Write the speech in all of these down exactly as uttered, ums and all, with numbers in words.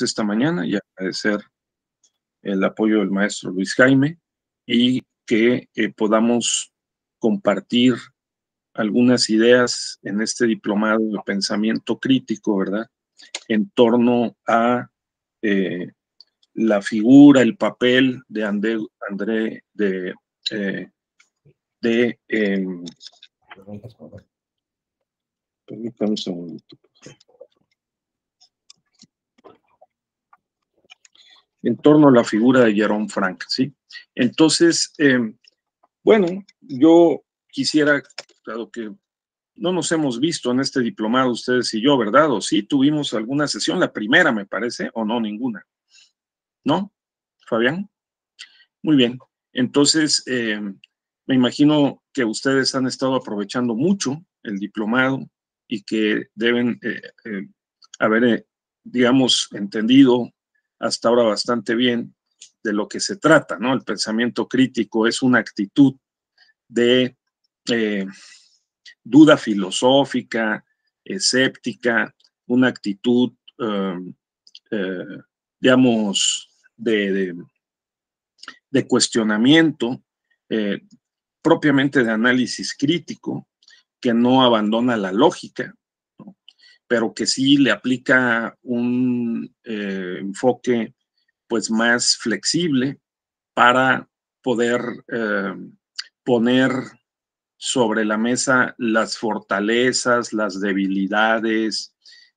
esta mañana y agradecer el apoyo del maestro Luis Jaime y que eh, podamos compartir algunas ideas en este diplomado de pensamiento crítico, ¿verdad? En torno a eh, la figura, el papel de André, André de, eh, de eh, permítame un segundito, por favor. En torno a la figura de Jerome Frank, ¿sí? Entonces, eh, bueno, yo quisiera, dado que no nos hemos visto en este diplomado ustedes y yo, ¿verdad? O sí, tuvimos alguna sesión, la primera me parece, o no, ninguna. ¿No, Fabián? Muy bien. Entonces, eh, me imagino que ustedes han estado aprovechando mucho el diplomado y que deben eh, eh, haber, eh, digamos, entendido hasta ahora bastante bien de lo que se trata, ¿no? El pensamiento crítico es una actitud de eh, duda filosófica, escéptica, una actitud, eh, eh, digamos, de, de, de cuestionamiento, eh, propiamente de análisis crítico, que no abandona la lógica, ¿no? Pero que sí le aplica un eh, enfoque pues más flexible para poder eh, poner sobre la mesa las fortalezas, las debilidades,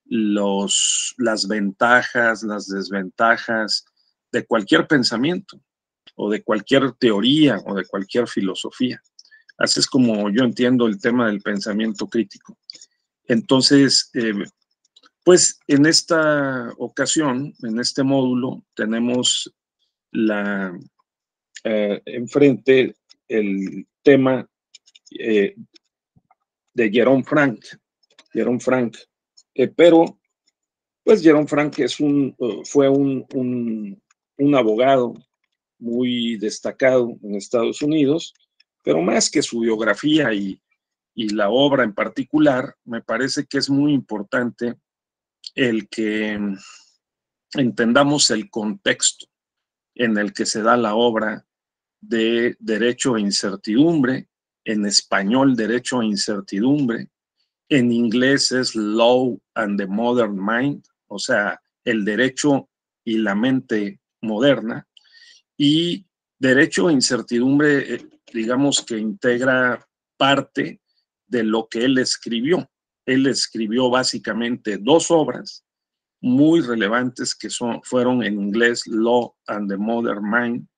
los, las ventajas, las desventajas de cualquier pensamiento o de cualquier teoría o de cualquier filosofía. Así es como yo entiendo el tema del pensamiento crítico. Entonces, eh, pues en esta ocasión, en este módulo, tenemos la, eh, enfrente el tema eh, de Jerome Frank, Jerome Frank, eh, pero pues Jerome Frank es un, uh, fue un, un, un abogado muy destacado en Estados Unidos, pero más que su biografía y, y la obra en particular, me parece que es muy importante el que entendamos el contexto en el que se da la obra de Derecho e Incertidumbre, en español Derecho e Incertidumbre, en inglés es Law and the Modern Mind, o sea, el derecho y la mente moderna, y Derecho e Incertidumbre, digamos que integra parte de lo que él escribió. Él escribió básicamente dos obras muy relevantes que son, fueron en inglés Law and the Modern Mind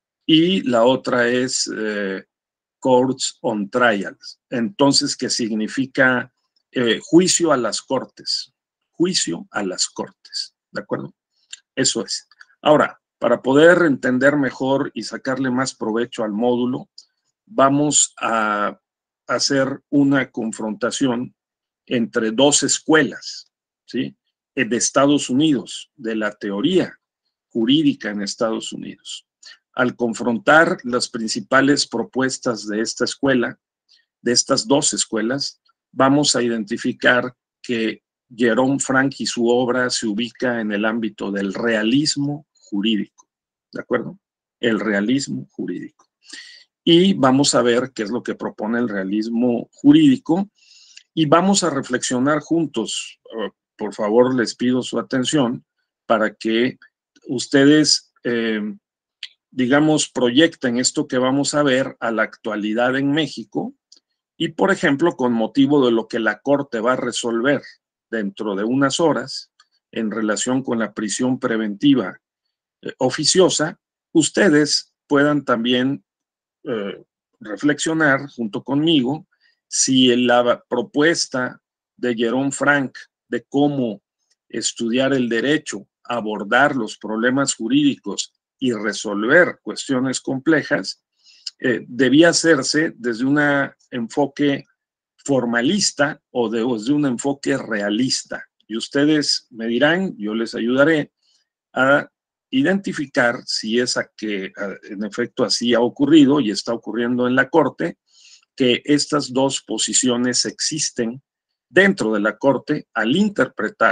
y la otra es eh, Courts on Trials, entonces que significa eh, juicio a las cortes, juicio a las cortes, ¿de acuerdo? Eso es. Ahora, para poder entender mejor y sacarle más provecho al módulo, vamos a hacer una confrontación entre dos escuelas, ¿sí? De Estados Unidos, de la teoría jurídica en Estados Unidos. Al confrontar las principales propuestas de esta escuela, de estas dos escuelas, vamos a identificar que Jerome Frank y su obra se ubica en el ámbito del realismo jurídico, ¿de acuerdo? El realismo jurídico. Y vamos a ver qué es lo que propone el realismo jurídico y vamos a reflexionar juntos. Por favor, les pido su atención para que ustedes, eh, digamos, proyecten esto que vamos a ver a la actualidad en México y, por ejemplo, con motivo de lo que la Corte va a resolver dentro de unas horas en relación con la prisión preventiva eh, oficiosa, ustedes puedan también eh, reflexionar junto conmigo si la propuesta de Jerome Frank de cómo estudiar el derecho, abordar los problemas jurídicos y resolver cuestiones complejas, eh, debía hacerse desde un enfoque formalista o de, desde un enfoque realista. Y ustedes me dirán, yo les ayudaré a identificar si es a que en efecto así ha ocurrido y está ocurriendo en la Corte, que estas dos posiciones existen dentro de la Corte al interpretar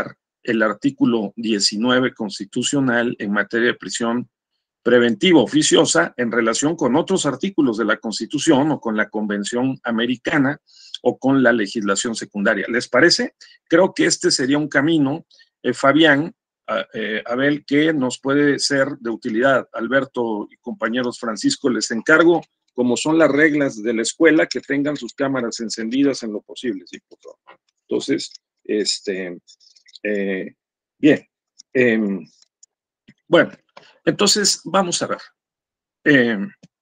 el artículo diecinueve constitucional en materia de prisión preventiva oficiosa en relación con otros artículos de la Constitución o con la Convención Americana o con la legislación secundaria. ¿Les parece? Creo que este sería un camino, eh, Fabián, eh, Abel, que nos puede ser de utilidad. Alberto y compañeros, Francisco, les encargo, como son las reglas de la escuela, que tengan sus cámaras encendidas en lo posible, ¿sí, por favor? Entonces, este, eh, bien, eh, bueno, entonces vamos a ver. Eh,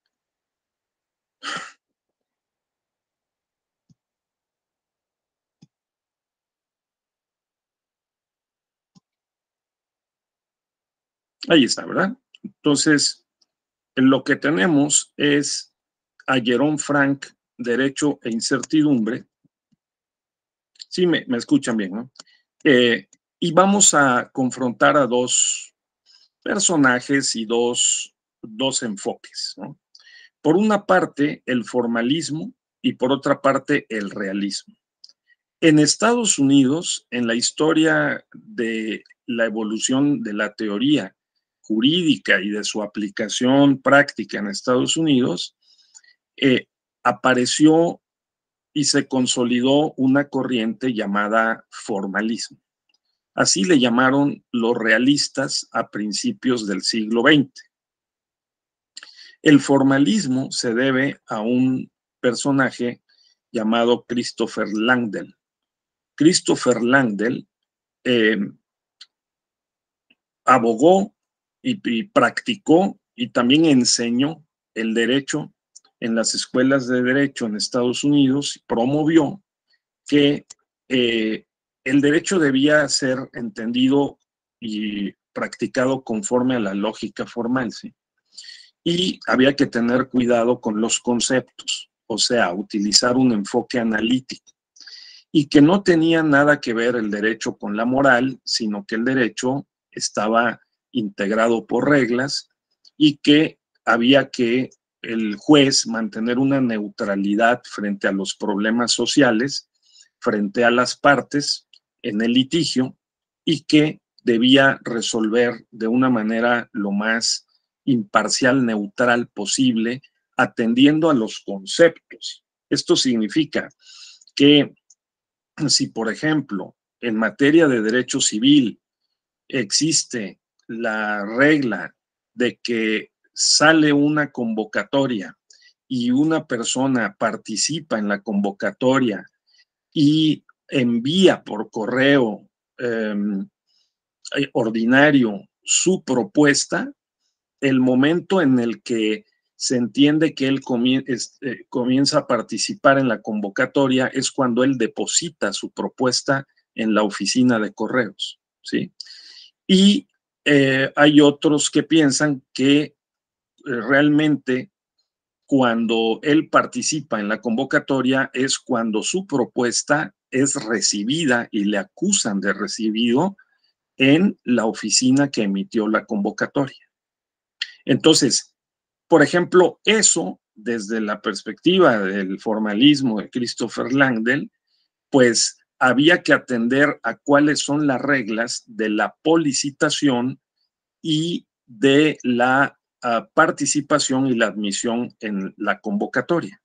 ahí está, ¿verdad? Entonces, lo que tenemos es a Jerome Frank, Derecho e Incertidumbre. Sí, me, me escuchan bien, ¿no? Eh, y vamos a confrontar a dos personajes y dos, dos enfoques, ¿no? Por una parte, el formalismo y por otra parte, el realismo. En Estados Unidos, en la historia de la evolución de la teoría jurídica y de su aplicación práctica en Estados Unidos, eh, apareció y se consolidó una corriente llamada formalismo. Así le llamaron los realistas a principios del siglo veinte. El formalismo se debe a un personaje llamado Christopher Langdell. Christopher Langdell eh, abogó y, y practicó y también enseñó el derecho en las escuelas de derecho en Estados Unidos, promovió que eh, el derecho debía ser entendido y practicado conforme a la lógica formal, ¿sí? Y había que tener cuidado con los conceptos, o sea, utilizar un enfoque analítico, y que no tenía nada que ver el derecho con la moral, sino que el derecho estaba integrado por reglas y que había que el juez mantener una neutralidad frente a los problemas sociales, frente a las partes en el litigio, y que debía resolver de una manera lo más imparcial, neutral posible, atendiendo a los conceptos. Esto significa que si, por ejemplo, en materia de derecho civil existe la regla de que sale una convocatoria y una persona participa en la convocatoria y envía por correo eh, ordinario su propuesta, el momento en el que se entiende que él comienza a participar en la convocatoria es cuando él deposita su propuesta en la oficina de correos, ¿sí? Y eh, hay otros que piensan que eh, realmente cuando él participa en la convocatoria es cuando su propuesta es recibida y le acusan de recibido en la oficina que emitió la convocatoria. Entonces, por ejemplo, eso desde la perspectiva del formalismo de Christopher Langdell, pues había que atender a cuáles son las reglas de la policitación y de la uh, participación y la admisión en la convocatoria.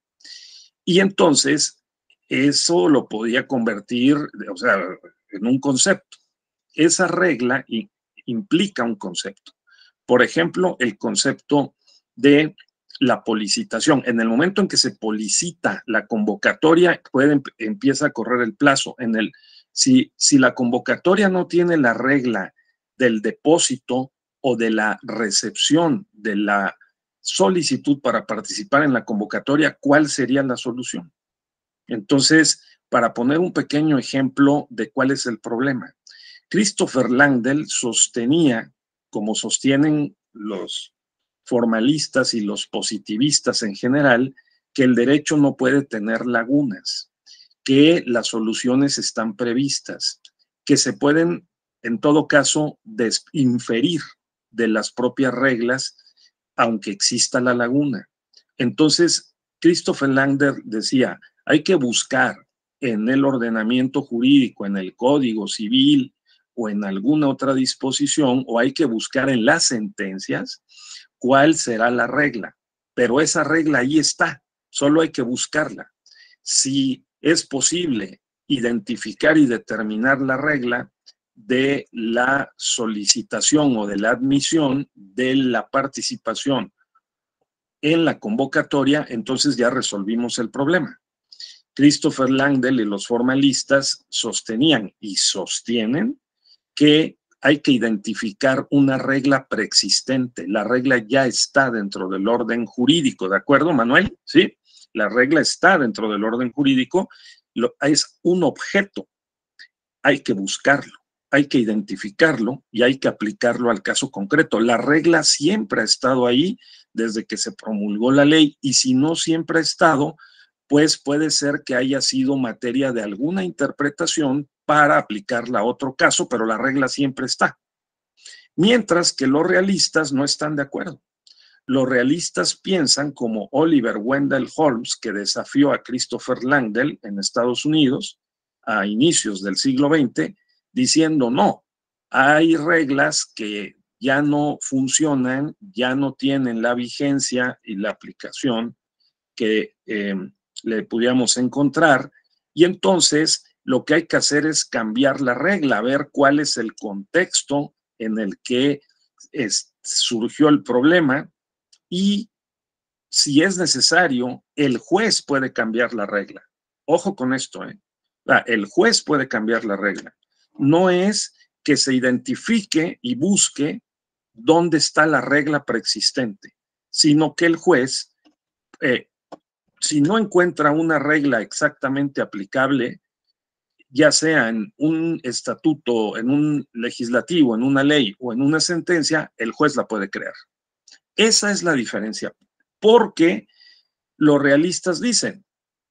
Y entonces eso lo podía convertir, o sea, en un concepto. Esa regla implica un concepto. Por ejemplo, el concepto de la policitación. En el momento en que se policita la convocatoria, puede, empieza a correr el plazo. En el, si, si la convocatoria no tiene la regla del depósito o de la recepción de la solicitud para participar en la convocatoria, ¿cuál sería la solución? Entonces, para poner un pequeño ejemplo de cuál es el problema, Christopher Langdell sostenía, como sostienen los formalistas y los positivistas en general, que el derecho no puede tener lagunas, que las soluciones están previstas, que se pueden, en todo caso, inferir de las propias reglas, aunque exista la laguna. Entonces, Christopher Langdell decía, hay que buscar en el ordenamiento jurídico, en el Código Civil, o en alguna otra disposición, o hay que buscar en las sentencias cuál será la regla. Pero esa regla ahí está, solo hay que buscarla. Si es posible identificar y determinar la regla de la solicitación o de la admisión de la participación en la convocatoria, entonces ya resolvimos el problema. Christopher Langdell y los formalistas sostenían y sostienen que hay que identificar una regla preexistente. La regla ya está dentro del orden jurídico, ¿de acuerdo, Manuel? Sí, la regla está dentro del orden jurídico, lo, es un objeto. Hay que buscarlo, hay que identificarlo y hay que aplicarlo al caso concreto. La regla siempre ha estado ahí desde que se promulgó la ley, y si no siempre ha estado, pues puede ser que haya sido materia de alguna interpretación para aplicarla a otro caso, pero la regla siempre está. Mientras que los realistas no están de acuerdo. Los realistas piensan como Oliver Wendell Holmes, que desafió a Christopher Langdell en Estados Unidos a inicios del siglo veinte, diciendo no, hay reglas que ya no funcionan, ya no tienen la vigencia y la aplicación que eh, le pudiéramos encontrar, y entonces lo que hay que hacer es cambiar la regla, ver cuál es el contexto en el que es, surgió el problema, y si es necesario, el juez puede cambiar la regla. Ojo con esto, ¿eh? El juez puede cambiar la regla. No es que se identifique y busque dónde está la regla preexistente, sino que el juez, eh, si no encuentra una regla exactamente aplicable, ya sea en un estatuto, en un legislativo, en una ley o en una sentencia, el juez la puede crear. Esa es la diferencia, porque los realistas dicen,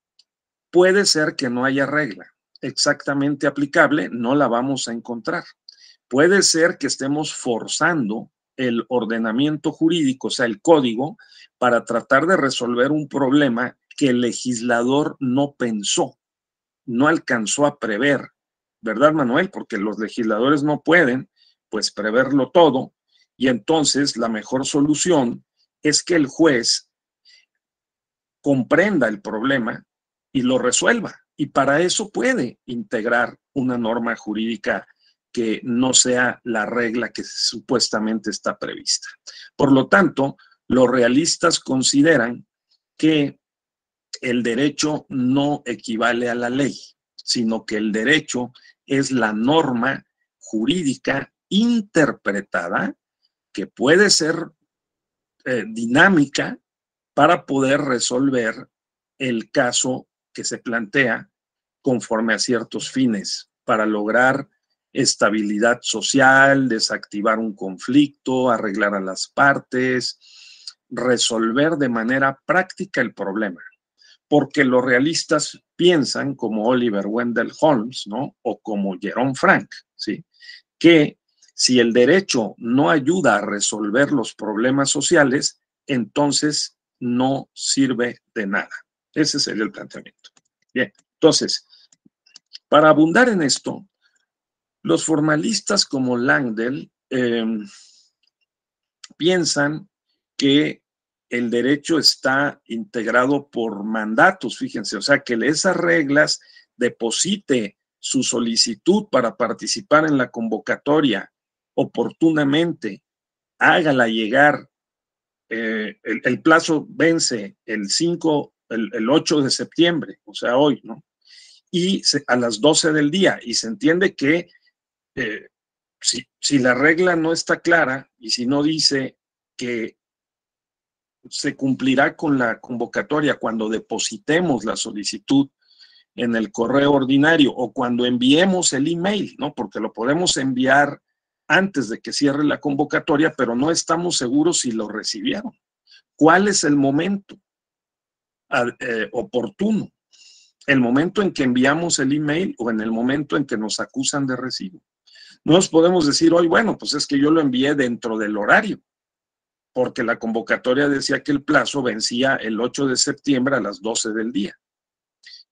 puede ser que no haya regla exactamente aplicable, no la vamos a encontrar. Puede ser que estemos forzando el ordenamiento jurídico, o sea, el código, para tratar de resolver un problema que el legislador no pensó, no alcanzó a prever, ¿verdad, Manuel? Porque los legisladores no pueden, pues, preverlo todo, y entonces la mejor solución es que el juez comprenda el problema y lo resuelva. Y para eso puede integrar una norma jurídica que no sea la regla que supuestamente está prevista. Por lo tanto, los realistas consideran que el derecho no equivale a la ley, sino que el derecho es la norma jurídica interpretada que puede ser eh, dinámica para poder resolver el caso que se plantea conforme a ciertos fines, para lograr estabilidad social, desactivar un conflicto, arreglar a las partes, resolver de manera práctica el problema. Porque los realistas piensan, como Oliver Wendell Holmes, ¿no? O como Jerome Frank, ¿sí? Que si el derecho no ayuda a resolver los problemas sociales, entonces no sirve de nada. Ese sería el planteamiento. Bien, entonces, para abundar en esto, los formalistas como Langdell eh, piensan que el derecho está integrado por mandatos, fíjense, o sea, que esas reglas deposite su solicitud para participar en la convocatoria oportunamente, hágala llegar, eh, el, el plazo vence el cinco, el, el ocho de septiembre, o sea, hoy, ¿no? Y se, a las doce del día, y se entiende que eh, si, si la regla no está clara y si no dice que se cumplirá con la convocatoria cuando depositemos la solicitud en el correo ordinario o cuando enviemos el email, ¿no? Porque lo podemos enviar antes de que cierre la convocatoria, pero no estamos seguros si lo recibieron. ¿Cuál es el momento eh, oportuno? ¿El momento en que enviamos el email o en el momento en que nos acusan de recibo? No nos podemos decir hoy, bueno, pues es que yo lo envié dentro del horario, porque la convocatoria decía que el plazo vencía el ocho de septiembre a las doce del día.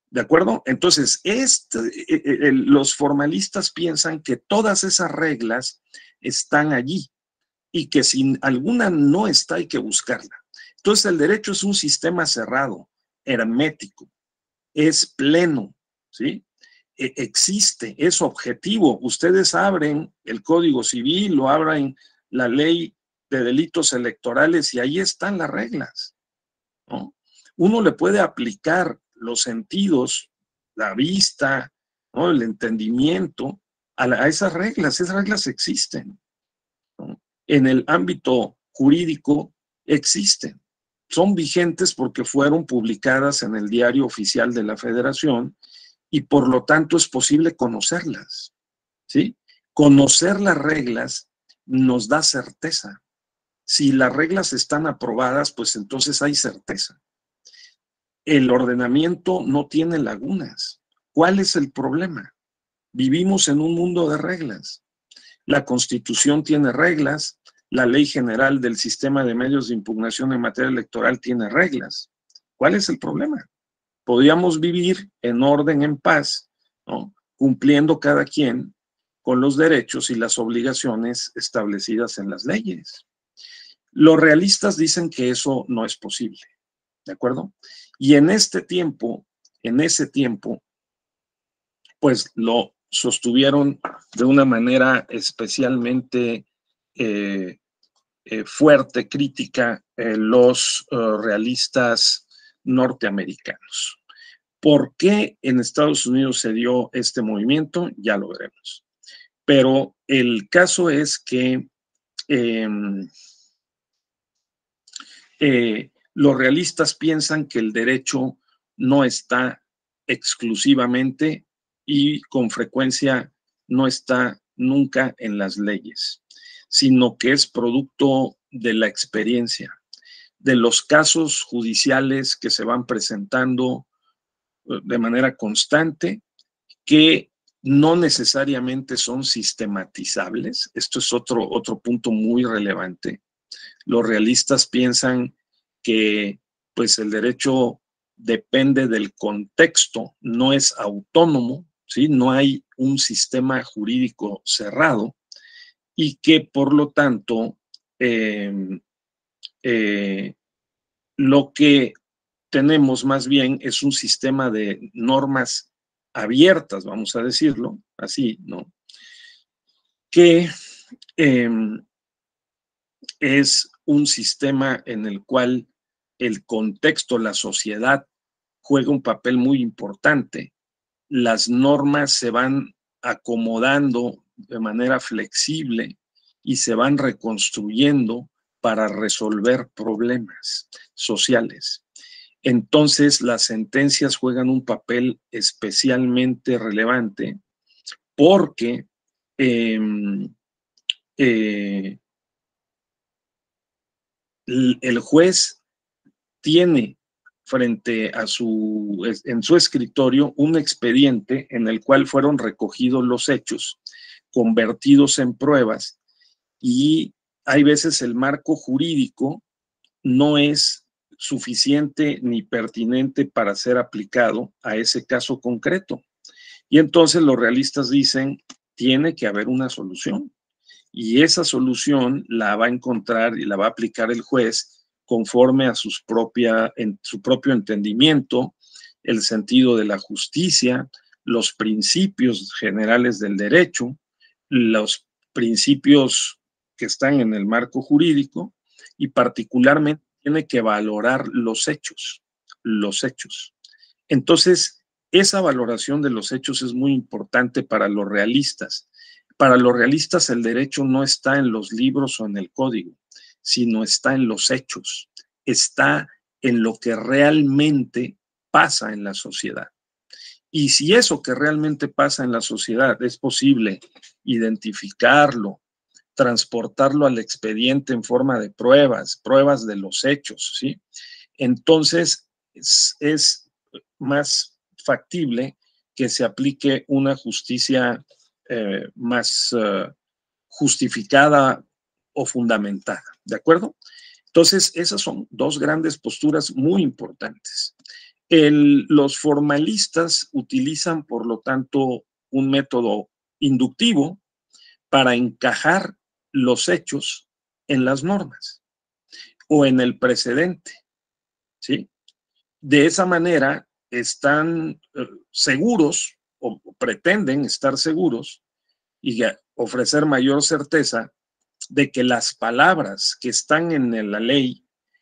¿De acuerdo? Entonces, este, eh, eh, los formalistas piensan que todas esas reglas están allí y que si alguna no está, hay que buscarla. Entonces, el derecho es un sistema cerrado, hermético, es pleno, ¿sí? E- existe, es objetivo. Ustedes abren el Código Civil o abren la ley de delitos electorales y ahí están las reglas, ¿no? Uno le puede aplicar los sentidos, la vista, ¿no? El entendimiento a, la, a esas reglas. Esas reglas existen, ¿no? En el ámbito jurídico existen. Son vigentes porque fueron publicadas en el Diario Oficial de la Federación y por lo tanto es posible conocerlas, ¿sí? Conocer las reglas nos da certeza. Si las reglas están aprobadas, pues entonces hay certeza. El ordenamiento no tiene lagunas. ¿Cuál es el problema? Vivimos en un mundo de reglas. La Constitución tiene reglas, la Ley General del Sistema de Medios de Impugnación en materia electoral tiene reglas. ¿Cuál es el problema? Podríamos vivir en orden, en paz, ¿no? Cumpliendo cada quien con los derechos y las obligaciones establecidas en las leyes. Los realistas dicen que eso no es posible, ¿de acuerdo? Y en este tiempo, en ese tiempo, pues lo sostuvieron de una manera especialmente eh, eh, fuerte, crítica, eh, los uh, realistas norteamericanos. ¿Por qué en Estados Unidos se dio este movimiento? Ya lo veremos. Pero el caso es que eh, eh, los realistas piensan que el derecho no está exclusivamente y con frecuencia no está nunca en las leyes, sino que es producto de la experiencia, de los casos judiciales que se van presentando de manera constante, que no necesariamente son sistematizables. Esto es otro, otro punto muy relevante. Los realistas piensan que pues el derecho depende del contexto, no es autónomo, ¿sí? No hay un sistema jurídico cerrado y que por lo tanto eh, eh, lo que tenemos más bien es un sistema de normas abiertas, vamos a decirlo así, ¿no? Que eh, es un sistema en el cual el contexto, la sociedad, juega un papel muy importante. Las normas se van acomodando de manera flexible y se van reconstruyendo para resolver problemas sociales. Entonces, las sentencias juegan un papel especialmente relevante porque eh, eh, el juez tiene frente a su, en su escritorio un expediente en el cual fueron recogidos los hechos, convertidos en pruebas, y hay veces el marco jurídico no es suficiente ni pertinente para ser aplicado a ese caso concreto. Y entonces los realistas dicen, tiene que haber una solución. Y esa solución la va a encontrar y la va a aplicar el juez conforme a sus propia, en su propio entendimiento, el sentido de la justicia, los principios generales del derecho, los principios que están en el marco jurídico y particularmente tiene que valorar los hechos, los hechos. Entonces, esa valoración de los hechos es muy importante para los realistas. Para los realistas el derecho no está en los libros o en el código, sino está en los hechos, está en lo que realmente pasa en la sociedad. Y si eso que realmente pasa en la sociedad es posible identificarlo, transportarlo al expediente en forma de pruebas, pruebas de los hechos, ¿sí? Entonces es, es más factible que se aplique una justicia eh, más uh, justificada o fundamentada, ¿de acuerdo? Entonces, esas son dos grandes posturas muy importantes. El, los formalistas utilizan, por lo tanto, un método inductivo para encajar los hechos en las normas o en el precedente, ¿sí? De esa manera están eh, seguros o pretenden estar seguros y ofrecer mayor certeza de que las palabras que están en la ley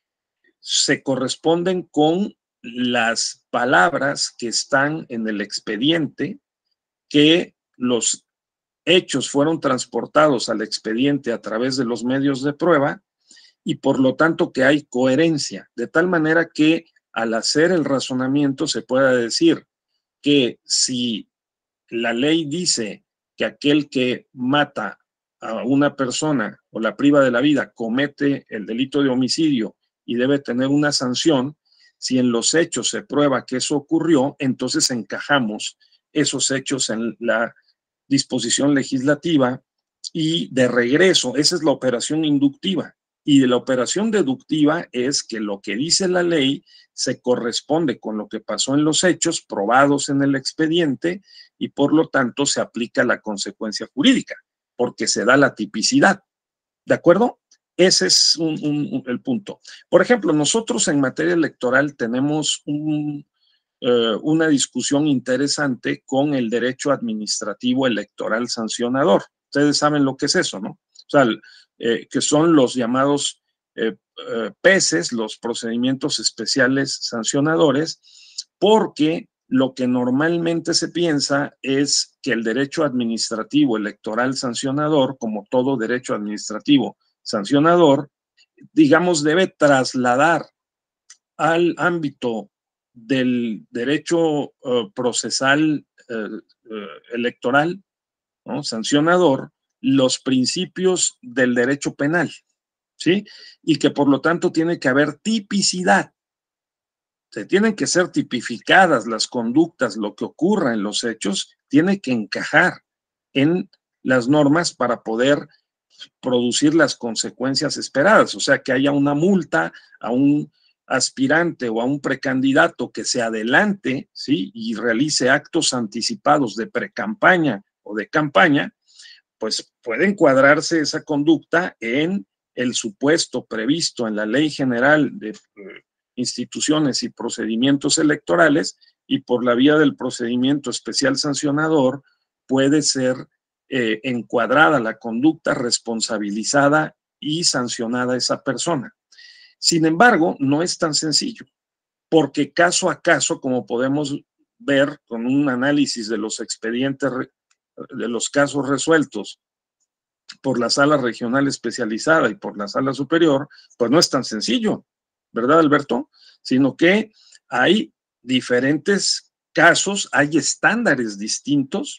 se corresponden con las palabras que están en el expediente, que los hechos fueron transportados al expediente a través de los medios de prueba y por lo tanto que hay coherencia, de tal manera que al hacer el razonamiento se pueda decir que si la ley dice que aquel que mata a una persona o la priva de la vida comete el delito de homicidio y debe tener una sanción, si en los hechos se prueba que eso ocurrió, entonces encajamos esos hechos en la disposición legislativa y de regreso, esa es la operación inductiva. Y de la operación deductiva es que lo que dice la ley se corresponde con lo que pasó en los hechos probados en el expediente y por lo tanto se aplica la consecuencia jurídica, porque se da la tipicidad. ¿De acuerdo? Ese es un, un, un, el punto. Por ejemplo, nosotros en materia electoral tenemos un, eh, una discusión interesante con el derecho administrativo electoral sancionador. Ustedes saben lo que es eso, ¿no? O sea, eh, que son los llamados eh, eh, P E S Es, los procedimientos especiales sancionadores, porque lo que normalmente se piensa es que el derecho administrativo electoral sancionador, como todo derecho administrativo sancionador, digamos, debe trasladar al ámbito del derecho uh, procesal uh, uh, electoral, ¿no? Sancionador, los principios del derecho penal, ¿sí? Y que por lo tanto tiene que haber tipicidad. Se tienen que ser tipificadas las conductas, lo que ocurra en los hechos, tiene que encajar en las normas para poder producir las consecuencias esperadas, o sea, que haya una multa a un aspirante o a un precandidato que se adelante, ¿sí? Y realice actos anticipados de precampaña o de campaña, pues puede encuadrarse esa conducta en el supuesto previsto en la Ley General de eh, Instituciones y Procedimientos Electorales y por la vía del procedimiento especial sancionador puede ser eh, encuadrada la conducta, responsabilizada y sancionada esa persona. Sin embargo, no es tan sencillo, porque caso a caso, como podemos ver con un análisis de los expedientes, de los casos resueltos por la sala regional especializada y por la sala superior, pues no es tan sencillo, ¿verdad, Alberto? Sino que hay diferentes casos, hay estándares distintos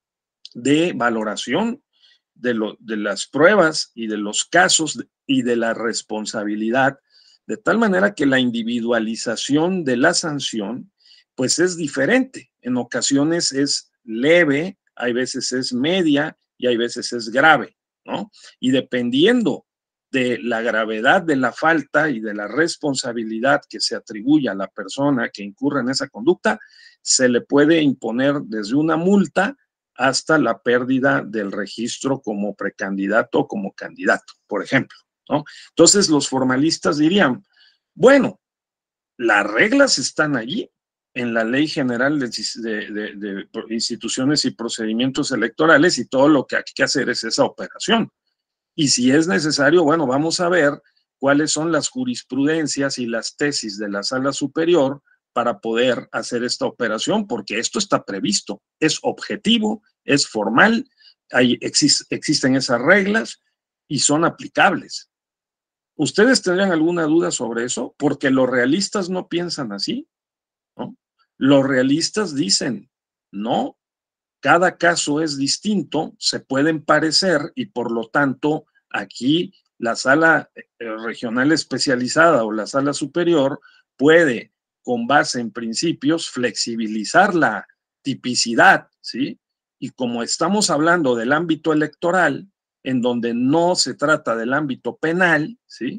de valoración de, lo, de las pruebas y de los casos y de la responsabilidad, de tal manera que la individualización de la sanción pues es diferente. En ocasiones es leve, hay veces es media y hay veces es grave, ¿no? Y dependiendo de la gravedad de la falta y de la responsabilidad que se atribuye a la persona que incurre en esa conducta, se le puede imponer desde una multa hasta la pérdida del registro como precandidato o como candidato, por ejemplo, ¿no? Entonces los formalistas dirían, bueno, las reglas están allí en la Ley General de, de, de, de Instituciones y Procedimientos Electorales y todo lo que hay que hacer es esa operación. Y si es necesario, bueno, vamos a ver cuáles son las jurisprudencias y las tesis de la Sala Superior para poder hacer esta operación, porque esto está previsto, es objetivo, es formal, hay, exist, existen esas reglas y son aplicables. ¿Ustedes tendrían alguna duda sobre eso? Porque los realistas no piensan así, ¿no? Los realistas dicen, no, cada caso es distinto, se pueden parecer y por lo tanto aquí la sala regional especializada o la sala superior puede, con base en principios, flexibilizar la tipicidad, ¿sí? Y como estamos hablando del ámbito electoral, en donde no se trata del ámbito penal, ¿sí?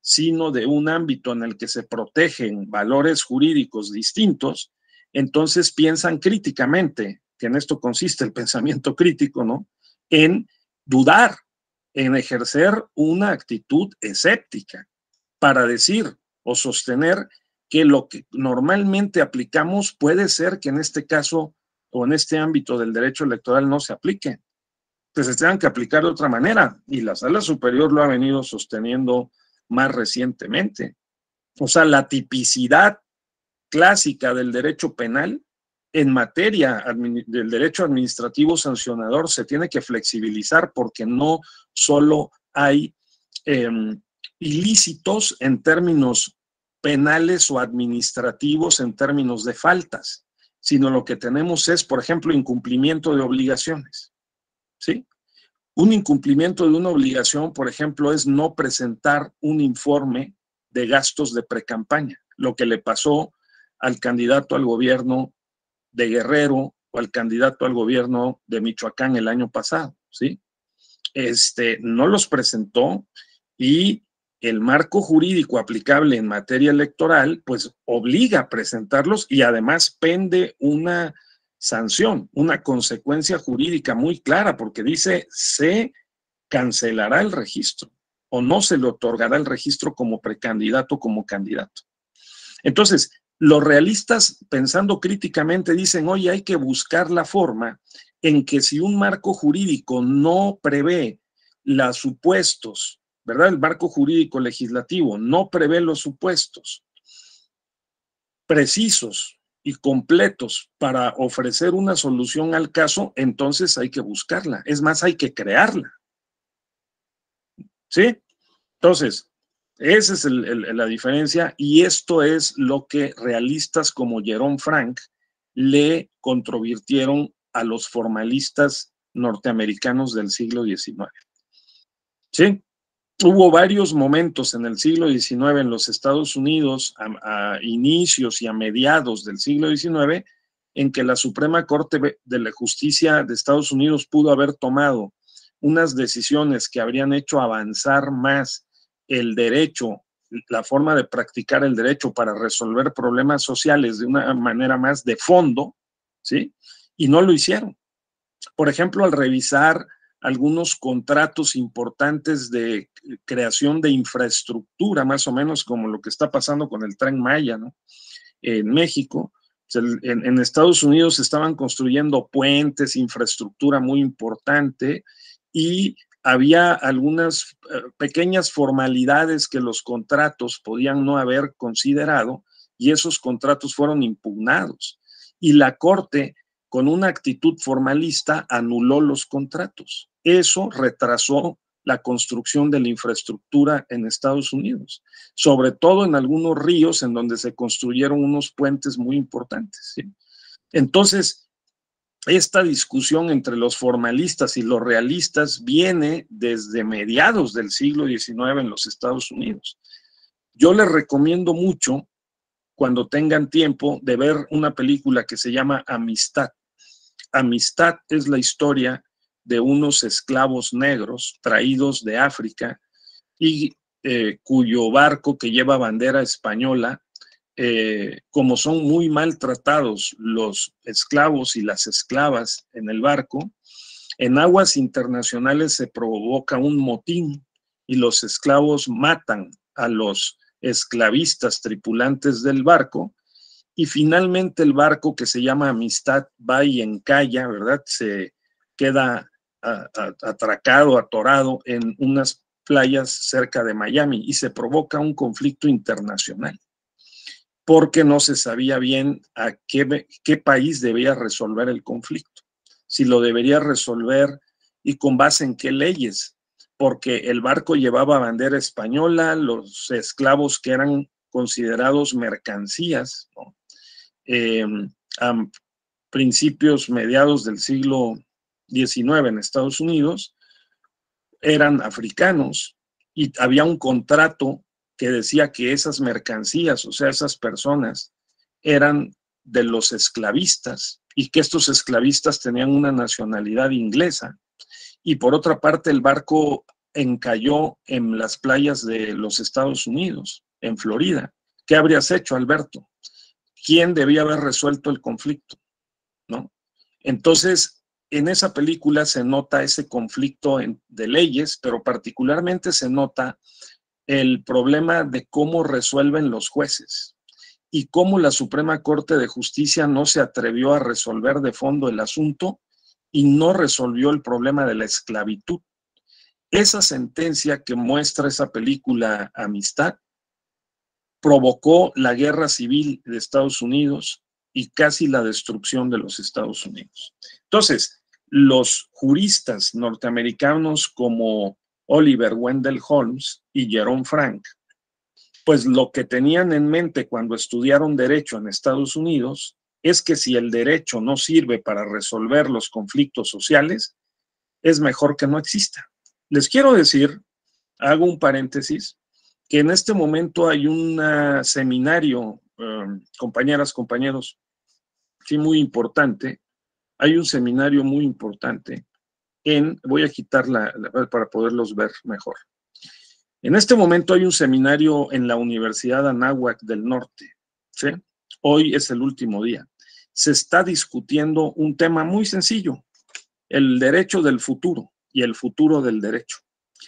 sino de un ámbito en el que se protegen valores jurídicos distintos, entonces piensan críticamente, que en esto consiste el pensamiento crítico, ¿no? En dudar, en ejercer una actitud escéptica para decir o sostener que lo que normalmente aplicamos puede ser que en este caso o en este ámbito del derecho electoral no se aplique, que se tengan que aplicar de otra manera, y la Sala Superior lo ha venido sosteniendo más recientemente. O sea, la tipicidad clásica del derecho penal en materia del derecho administrativo sancionador se tiene que flexibilizar, porque no solo hay eh, ilícitos en términos penales o administrativos en términos de faltas, sino lo que tenemos es, por ejemplo, incumplimiento de obligaciones, ¿sí? Un incumplimiento de una obligación, por ejemplo, es no presentar un informe de gastos de precampaña, lo que le pasó al candidato al gobierno de Guerrero o al candidato al gobierno de Michoacán el año pasado, ¿sí? Este, no los presentó, y el marco jurídico aplicable en materia electoral pues obliga a presentarlos, y además pende una sanción, una consecuencia jurídica muy clara, porque dice se cancelará el registro o no se le otorgará el registro como precandidato, como candidato. Entonces, los realistas, pensando críticamente, dicen, oye, hay que buscar la forma en que si un marco jurídico no prevé los supuestos, ¿verdad? El marco jurídico legislativo no prevé los supuestos precisos y completos para ofrecer una solución al caso, entonces hay que buscarla. Es más, hay que crearla. ¿Sí? Entonces, esa es el, el, la diferencia, y esto es lo que realistas como Jerome Frank le controvirtieron a los formalistas norteamericanos del siglo diecinueve. ¿Sí? Hubo varios momentos en el siglo diecinueve en los Estados Unidos, a, a inicios y a mediados del siglo diecinueve, en que la Suprema Corte de la Justicia de Estados Unidos pudo haber tomado unas decisiones que habrían hecho avanzar más el derecho, la forma de practicar el derecho para resolver problemas sociales de una manera más de fondo, ¿sí? Y no lo hicieron. Por ejemplo, al revisar algunos contratos importantes de creación de infraestructura, más o menos como lo que está pasando con el Tren Maya, ¿no? En México, en, en Estados Unidos se estaban construyendo puentes, infraestructura muy importante, y había algunas pequeñas formalidades que los contratos podían no haber considerado, y esos contratos fueron impugnados. Y la Corte, con una actitud formalista, anuló los contratos. Eso retrasó la construcción de la infraestructura en Estados Unidos, sobre todo en algunos ríos en donde se construyeron unos puentes muy importantes, ¿sí? Entonces, esta discusión entre los formalistas y los realistas viene desde mediados del siglo diecinueve en los Estados Unidos. Yo les recomiendo mucho, cuando tengan tiempo, de ver una película que se llama Amistad. Amistad es la historia de unos esclavos negros traídos de África y eh, cuyo barco, que lleva bandera española, eh, como son muy maltratados los esclavos y las esclavas en el barco, en aguas internacionales se provoca un motín y los esclavos matan a los esclavistas tripulantes del barco, y finalmente el barco, que se llama Amistad, va y encalla, ¿verdad? Se queda a, a, atracado, atorado en unas playas cerca de Miami, y se provoca un conflicto internacional, porque no se sabía bien a qué, qué país debía resolver el conflicto, si lo debería resolver y con base en qué leyes, porque el barco llevaba bandera española, los esclavos que eran considerados mercancías, ¿no? Eh, a principios, mediados del siglo diecinueve en Estados Unidos, eran africanos, y había un contrato que decía que esas mercancías, o sea, esas personas, eran de los esclavistas, y que estos esclavistas tenían una nacionalidad inglesa. Y por otra parte, el barco encalló en las playas de los Estados Unidos, en Florida. ¿Qué habrías hecho, Alberto? ¿Quién debía haber resuelto el conflicto? ¿No? Entonces, en esa película se nota ese conflicto en, de leyes, pero particularmente se nota el problema de cómo resuelven los jueces y cómo la Suprema Corte de Justicia no se atrevió a resolver de fondo el asunto y no resolvió el problema de la esclavitud. Esa sentencia que muestra esa película Amistad provocó la guerra civil de Estados Unidos y casi la destrucción de los Estados Unidos. Entonces, los juristas norteamericanos como Oliver Wendell Holmes y Jerome Frank, pues lo que tenían en mente cuando estudiaron derecho en Estados Unidos es que si el derecho no sirve para resolver los conflictos sociales, es mejor que no exista. Les quiero decir, hago un paréntesis, que en este momento hay un seminario, um, compañeras, compañeros, sí, muy importante, hay un seminario muy importante en, voy a quitar la, la, para poderlos ver mejor. En este momento hay un seminario en la Universidad Anáhuac del Norte, ¿sí? Hoy es el último día. Se está discutiendo un tema muy sencillo, el derecho del futuro y el futuro del derecho.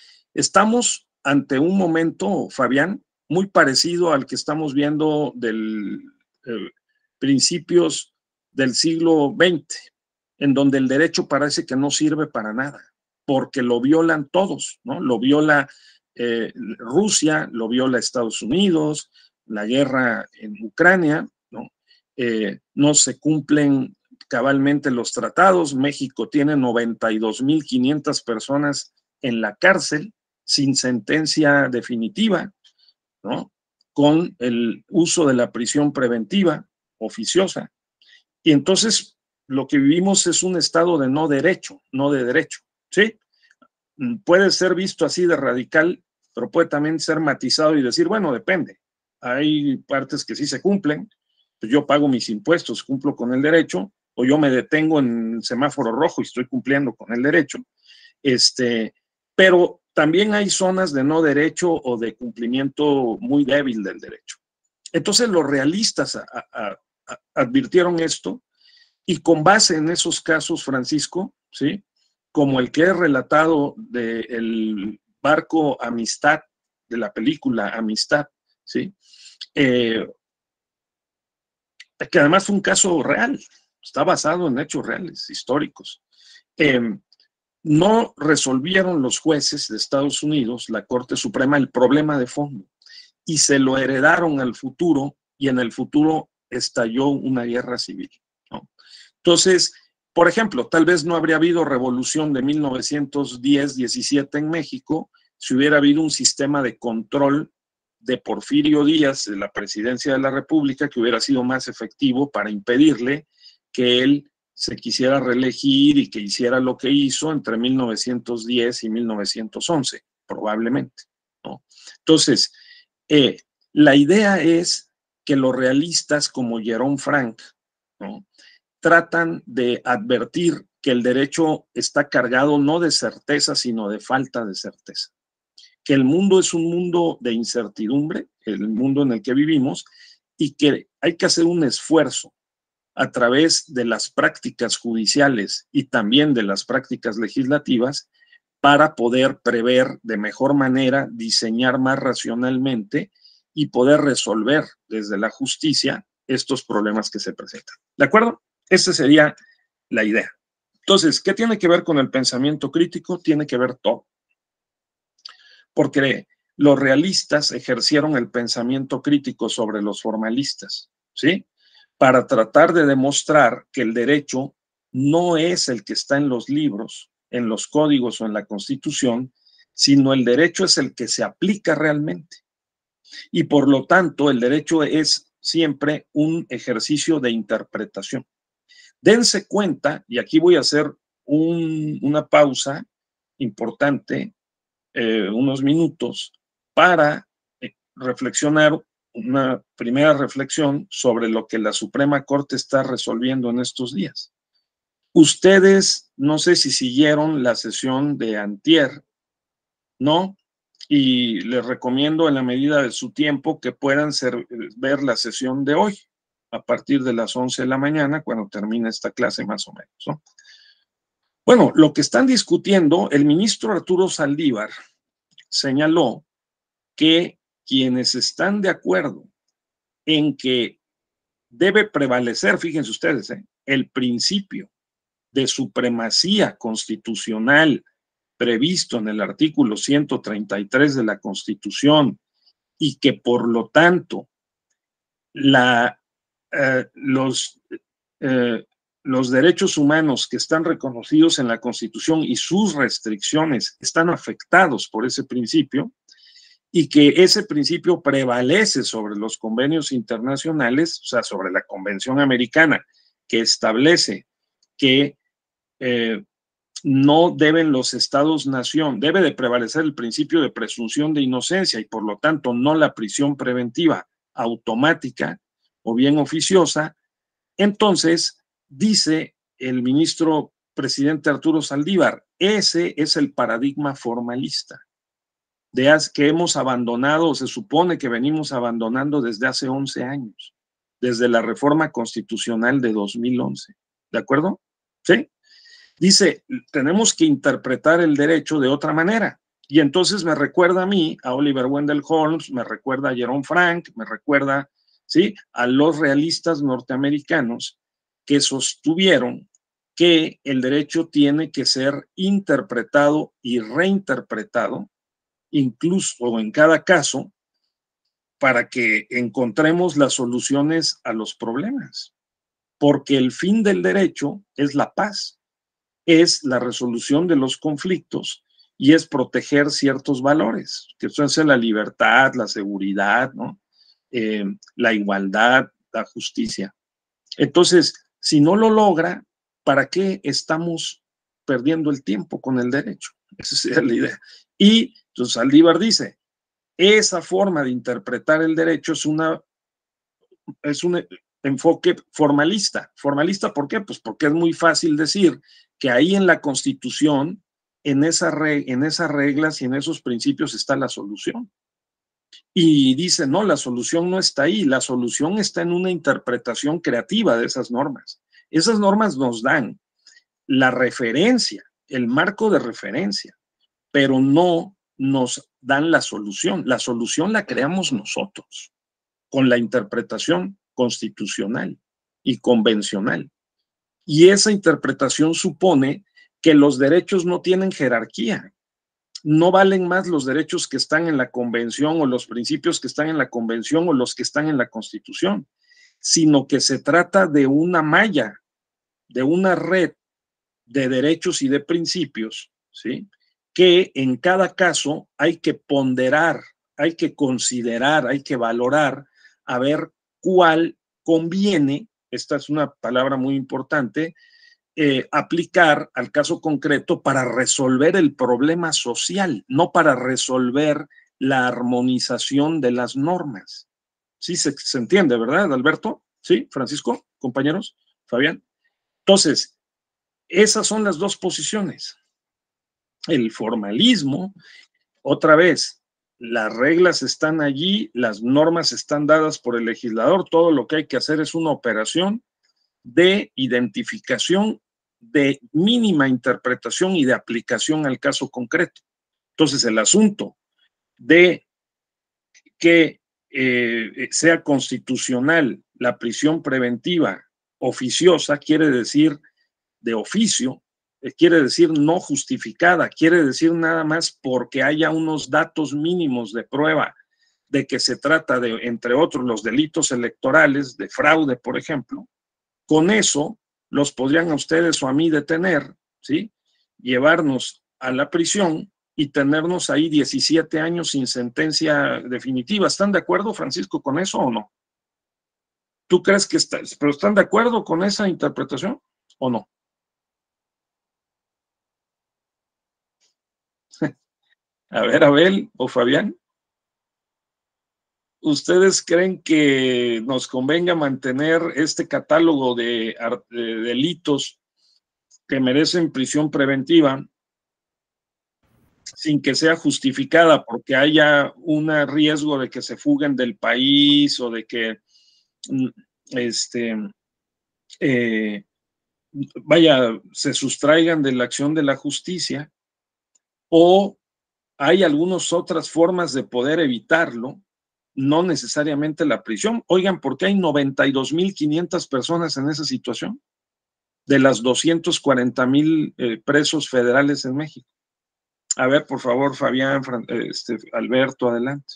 Estamos ante un momento, Fabián, muy parecido al que estamos viendo del eh, principios del siglo veinte, en donde el derecho parece que no sirve para nada, porque lo violan todos, ¿no? Lo viola eh, Rusia, lo viola Estados Unidos, la guerra en Ucrania, ¿no? Eh, no se cumplen cabalmente los tratados. México tiene noventa y dos mil quinientas personas en la cárcel sin sentencia definitiva, ¿no? Con el uso de la prisión preventiva oficiosa. Y entonces lo que vivimos es un estado de no derecho, no de derecho, ¿sí? Puede ser visto así de radical, pero puede también ser matizado y decir, bueno, depende. Hay partes que sí se cumplen, pues yo pago mis impuestos, cumplo con el derecho, o yo me detengo en el semáforo rojo y estoy cumpliendo con el derecho. Este, pero también hay zonas de no derecho o de cumplimiento muy débil del derecho. Entonces los realistas a, a, a, advirtieron esto y con base en esos casos, Francisco, ¿sí? Como el que he relatado del barco Amistad, de la película Amistad, ¿sí? Eh, que además fue un caso real, está basado en hechos reales, históricos. Eh, no resolvieron los jueces de Estados Unidos, la Corte Suprema, el problema de fondo y se lo heredaron al futuro y en el futuro estalló una guerra civil, ¿no? Entonces, por ejemplo, tal vez no habría habido revolución de mil novecientos diez diecisiete en México si hubiera habido un sistema de control de Porfirio Díaz, de la presidencia de la República, que hubiera sido más efectivo para impedirle que él se quisiera reelegir y que hiciera lo que hizo entre mil novecientos diez y mil novecientos once, probablemente, ¿no? Entonces, eh, la idea es que los realistas como Jerome Frank, ¿no?, tratan de advertir que el derecho está cargado no de certeza, sino de falta de certeza. Que el mundo es un mundo de incertidumbre, el mundo en el que vivimos, y que hay que hacer un esfuerzo a través de las prácticas judiciales y también de las prácticas legislativas para poder prever de mejor manera, diseñar más racionalmente y poder resolver desde la justicia estos problemas que se presentan. ¿De acuerdo? Esa sería la idea. Entonces, ¿qué tiene que ver con el pensamiento crítico? Tiene que ver todo. Porque los realistas ejercieron el pensamiento crítico sobre los formalistas, ¿sí? Para tratar de demostrar que el derecho no es el que está en los libros, en los códigos o en la Constitución, sino el derecho es el que se aplica realmente. Y por lo tanto, el derecho es siempre un ejercicio de interpretación. Dense cuenta, y aquí voy a hacer un, una pausa importante, eh, unos minutos, para eh, reflexionar una primera reflexión sobre lo que la Suprema Corte está resolviendo en estos días. Ustedes, no sé si siguieron la sesión de antier ¿no? Y les recomiendo en la medida de su tiempo que puedan ser, ver la sesión de hoy, a partir de las once de la mañana, cuando termine esta clase más o menos, ¿no? Bueno, lo que están discutiendo, el ministro Arturo Saldívar señaló que quienes están de acuerdo en que debe prevalecer, fíjense ustedes, ¿eh? el principio de supremacía constitucional previsto en el artículo ciento treinta y tres de la Constitución y que por lo tanto la, eh, los, eh, los derechos humanos que están reconocidos en la Constitución y sus restricciones están afectados por ese principio y que ese principio prevalece sobre los convenios internacionales, o sea, sobre la Convención Americana, que establece que eh, no deben los estados-nación, debe de prevalecer el principio de presunción de inocencia y por lo tanto no la prisión preventiva automática o bien oficiosa. Entonces, dice el ministro presidente Arturo Saldívar, ese es el paradigma formalista de que hemos abandonado, o se supone que venimos abandonando desde hace once años, desde la reforma constitucional de dos mil once. ¿De acuerdo? ¿Sí? Dice, tenemos que interpretar el derecho de otra manera. Y entonces me recuerda a mí, a Oliver Wendell Holmes, me recuerda a Jerome Frank, me recuerda, ¿sí?, a los realistas norteamericanos que sostuvieron que el derecho tiene que ser interpretado y reinterpretado, incluso en cada caso, para que encontremos las soluciones a los problemas. Porque el fin del derecho es la paz, es la resolución de los conflictos y es proteger ciertos valores, que son la libertad, la seguridad, ¿no? eh, la igualdad, la justicia. Entonces, si no lo logra, ¿para qué estamos perdiendo el tiempo con el derecho? Esa sería la idea. Y entonces Saldívar dice, esa forma de interpretar el derecho es una, es un enfoque formalista. ¿Formalista por qué? Pues porque es muy fácil decir que ahí en la Constitución, en, esa re, en esas reglas y en esos principios está la solución. Y dice, no, la solución no está ahí, la solución está en una interpretación creativa de esas normas. Esas normas nos dan la referencia, el marco de referencia, pero no nos dan la solución. La solución la creamos nosotros, con la interpretación constitucional y convencional. Y esa interpretación supone que los derechos no tienen jerarquía. No valen más los derechos que están en la Convención o los principios que están en la Convención o los que están en la Constitución, sino que se trata de una malla, de una red de derechos y de principios, ¿sí?, que en cada caso hay que ponderar, hay que considerar, hay que valorar, a ver cuál conviene, esta es una palabra muy importante, eh, aplicar al caso concreto para resolver el problema social, no para resolver la armonización de las normas. Sí, se, se entiende, ¿verdad, Alberto? ¿Sí, Francisco? ¿Compañeros? ¿Fabián? Entonces, esas son las dos posiciones. El formalismo, otra vez, las reglas están allí, las normas están dadas por el legislador, todo lo que hay que hacer es una operación de identificación, de mínima interpretación y de aplicación al caso concreto. Entonces, el asunto de que eh, sea constitucional la prisión preventiva oficiosa quiere decir de oficio, quiere decir no justificada, quiere decir nada más porque haya unos datos mínimos de prueba de que se trata de, entre otros, los delitos electorales, de fraude, por ejemplo. Con eso los podrían a ustedes o a mí detener, ¿sí?, llevarnos a la prisión y tenernos ahí diecisiete años sin sentencia definitiva. ¿Están de acuerdo, Francisco, con eso o no? ¿Tú crees que está, pero están de acuerdo con esa interpretación o no? A ver, Abel o Fabián, ¿ustedes creen que nos convenga mantener este catálogo de, de delitos que merecen prisión preventiva sin que sea justificada, porque haya un riesgo de que se fuguen del país o de que este, eh, vaya, se sustraigan de la acción de la justicia, o hay algunas otras formas de poder evitarlo, no necesariamente la prisión. Oigan, ¿por qué hay noventa y dos mil quinientas personas en esa situación? De las doscientos cuarenta mil eh, presos federales en México. A ver, por favor, Fabián, este, Alberto, adelante.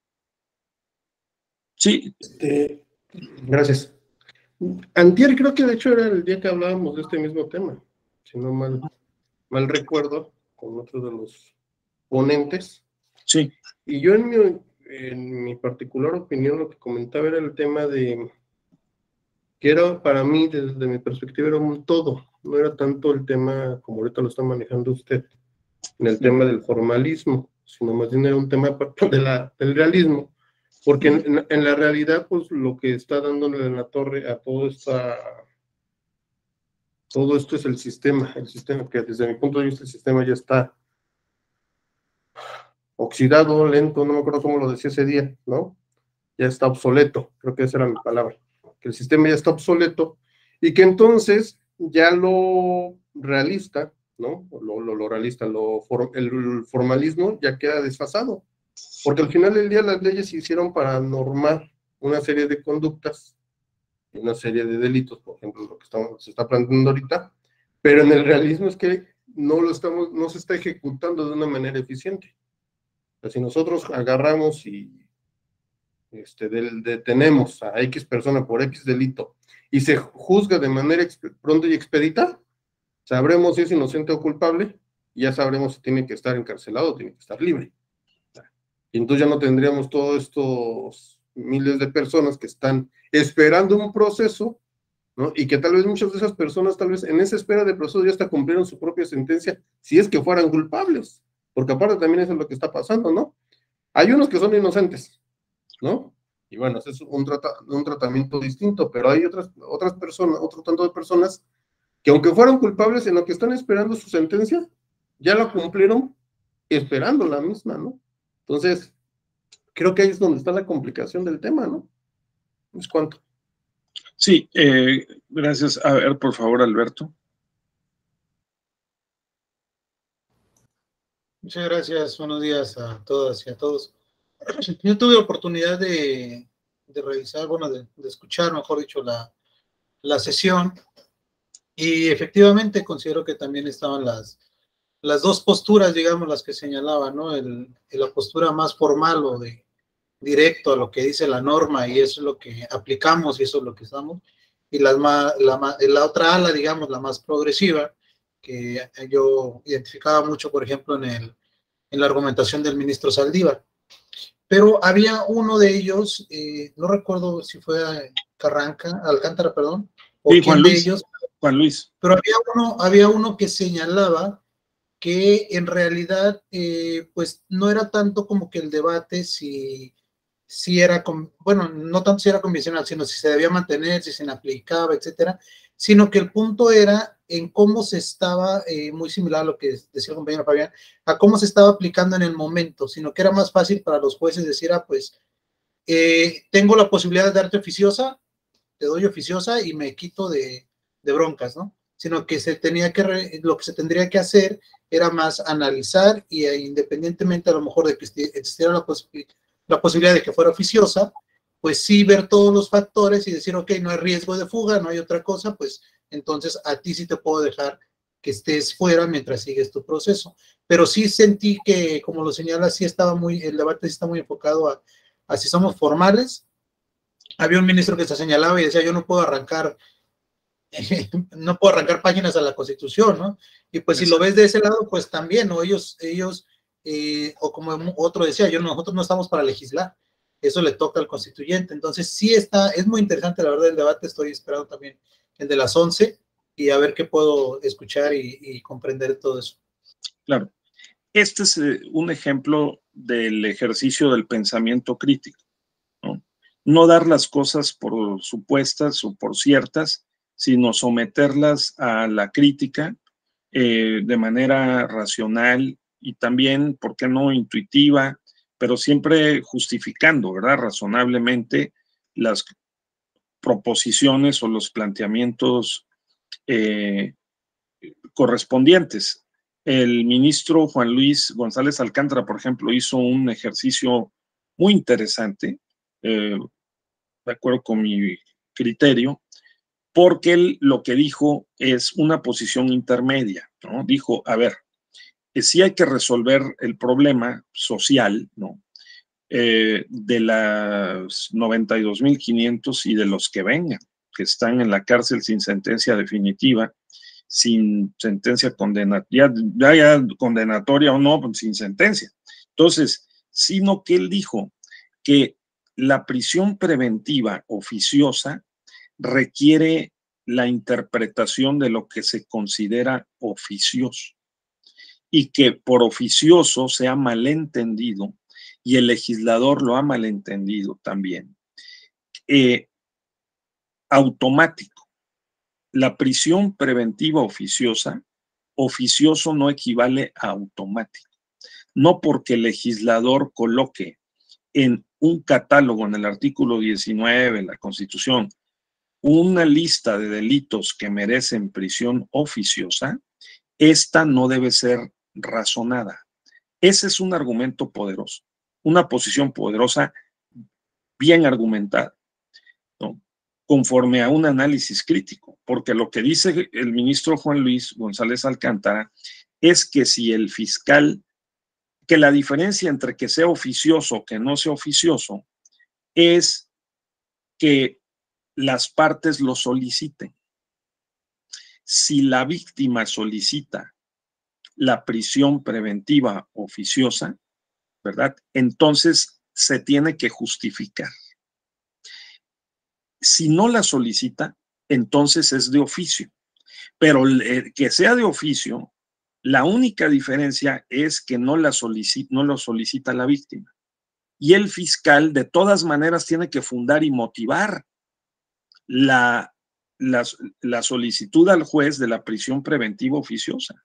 Sí. Este, gracias. Antier creo que de hecho era el día que hablábamos de este mismo tema, si no mal, mal recuerdo, con otro de los ponentes. Sí. Y yo en mi, en mi particular opinión lo que comentaba era el tema de que era para mí, desde mi perspectiva, era un todo, no era tanto el tema como ahorita lo está manejando usted, en el sí. tema del formalismo, sino más bien era un tema de la, del realismo, porque en, en la realidad, pues lo que está dándole en la torre a todo esta, todo esto es el sistema, el sistema que desde mi punto de vista el sistema ya está oxidado, lento, no me acuerdo cómo lo decía ese día, ¿no? Ya está obsoleto, creo que esa era mi palabra, que el sistema ya está obsoleto y que entonces ya lo realista, ¿no? Lo, lo, lo realista, lo for, el formalismo ya queda desfasado, porque al final del día las leyes se hicieron para normar una serie de conductas, una serie de delitos, por ejemplo, lo que estamos, se está planteando ahorita, pero en el realismo es que no lo estamos, no se está ejecutando de una manera eficiente. O sea, si nosotros agarramos y Este, del, detenemos a X persona por X delito y se juzga de manera pronta y expedita, sabremos si es inocente o culpable y ya sabremos si tiene que estar encarcelado o tiene que estar libre. Y entonces ya no tendríamos todos estos miles de personas que están esperando un proceso, ¿no? Y que tal vez muchas de esas personas, tal vez en esa espera de proceso ya hasta cumplieron su propia sentencia, si es que fueran culpables, porque aparte también eso es lo que está pasando, ¿no? Hay unos que son inocentes, ¿no? Y bueno, ese es un, trata, un tratamiento distinto, pero hay otras, otras personas, otro tanto de personas que aunque fueron culpables en lo que están esperando su sentencia, ya la cumplieron esperando la misma, ¿no? Entonces, creo que ahí es donde está la complicación del tema, ¿no? ¿Es cuánto? Sí, eh, gracias. A ver, por favor, Alberto. Muchas gracias, buenos días a todas y a todos. Yo tuve oportunidad de, de revisar, bueno, de, de escuchar, mejor dicho, la, la sesión, y efectivamente considero que también estaban las, las dos posturas, digamos, las que señalaba, ¿no? El, la postura más formal o de directo a lo que dice la norma, y eso es lo que aplicamos y eso es lo que estamos, y la, la, la otra ala, digamos, la más progresiva, que yo identificaba mucho, por ejemplo, en, el, en la argumentación del ministro Saldívar. Pero había uno de ellos, eh, no recuerdo si fue Carranca, Alcántara, perdón, o sí, quién Juan de Luis, ellos, Juan Luis. Pero había uno, había uno que señalaba que en realidad, eh, pues no era tanto como que el debate si, si era, con, bueno, no tanto si era convencional, sino si se debía mantener, si se aplicaba, etcétera, sino que el punto era en cómo se estaba, eh, muy similar a lo que decía el compañero Fabián, a cómo se estaba aplicando en el momento, sino que era más fácil para los jueces decir, ah, pues, eh, tengo la posibilidad de darte oficiosa, te doy oficiosa y me quito de, de broncas, ¿no? Sino que se tenía que, re, lo que se tendría que hacer era más analizar y eh, independientemente a lo mejor de que existiera la, pos la posibilidad de que fuera oficiosa, pues sí ver todos los factores y decir, ok, no hay riesgo de fuga, no hay otra cosa, pues entonces a ti sí te puedo dejar que estés fuera mientras sigues tu proceso. Pero sí sentí que, como lo señala, sí estaba muy, el debate sí está muy enfocado a, a si somos formales. Había un ministro que se señalaba y decía, yo no puedo arrancar, eh, no puedo arrancar páginas a la Constitución, ¿no? Y pues si lo ves de ese lado, pues también, ¿no? Ellos, ellos eh, o como otro decía, yo, nosotros no estamos para legislar, eso le toca al constituyente. Entonces sí está, es muy interesante la verdad el debate, estoy esperando también el de las once y a ver qué puedo escuchar y, y comprender todo eso. Claro, este es eh, un ejemplo del ejercicio del pensamiento crítico, ¿no? No dar las cosas por supuestas o por ciertas, sino someterlas a la crítica eh, de manera racional y también, ¿por qué no?, intuitiva, pero siempre justificando, ¿verdad?, razonablemente las proposiciones o los planteamientos eh, correspondientes. El ministro Juan Luis González Alcántara, por ejemplo, hizo un ejercicio muy interesante, eh, de acuerdo con mi criterio, porque él lo que dijo es una posición intermedia, ¿no? Dijo, a ver, que sí hay que resolver el problema social, ¿no?, eh, de las noventa y dos mil quinientos y de los que vengan, que están en la cárcel sin sentencia definitiva, sin sentencia condenatoria, ya, ya condenatoria o no, sin sentencia. Entonces, sino que él dijo que la prisión preventiva oficiosa requiere la interpretación de lo que se considera oficioso y que por oficioso se ha malentendido, y el legislador lo ha malentendido también, eh, automático. La prisión preventiva oficiosa, oficioso no equivale a automático. No porque el legislador coloque en un catálogo, en el artículo diecinueve de la Constitución, una lista de delitos que merecen prisión oficiosa, esta no debe ser razonada. Ese es un argumento poderoso, una posición poderosa bien argumentada, ¿no?, conforme a un análisis crítico, porque lo que dice el ministro Juan Luis González Alcántara es que si el fiscal, que la diferencia entre que sea oficioso o que no sea oficioso es que las partes lo soliciten. Si la víctima solicita la prisión preventiva oficiosa, ¿verdad?, entonces se tiene que justificar. Si no la solicita, entonces es de oficio. Pero eh, que sea de oficio, la única diferencia es que no, la solicita, no lo solicita la víctima. Y el fiscal, de todas maneras, tiene que fundar y motivar la, la, la solicitud al juez de la prisión preventiva oficiosa.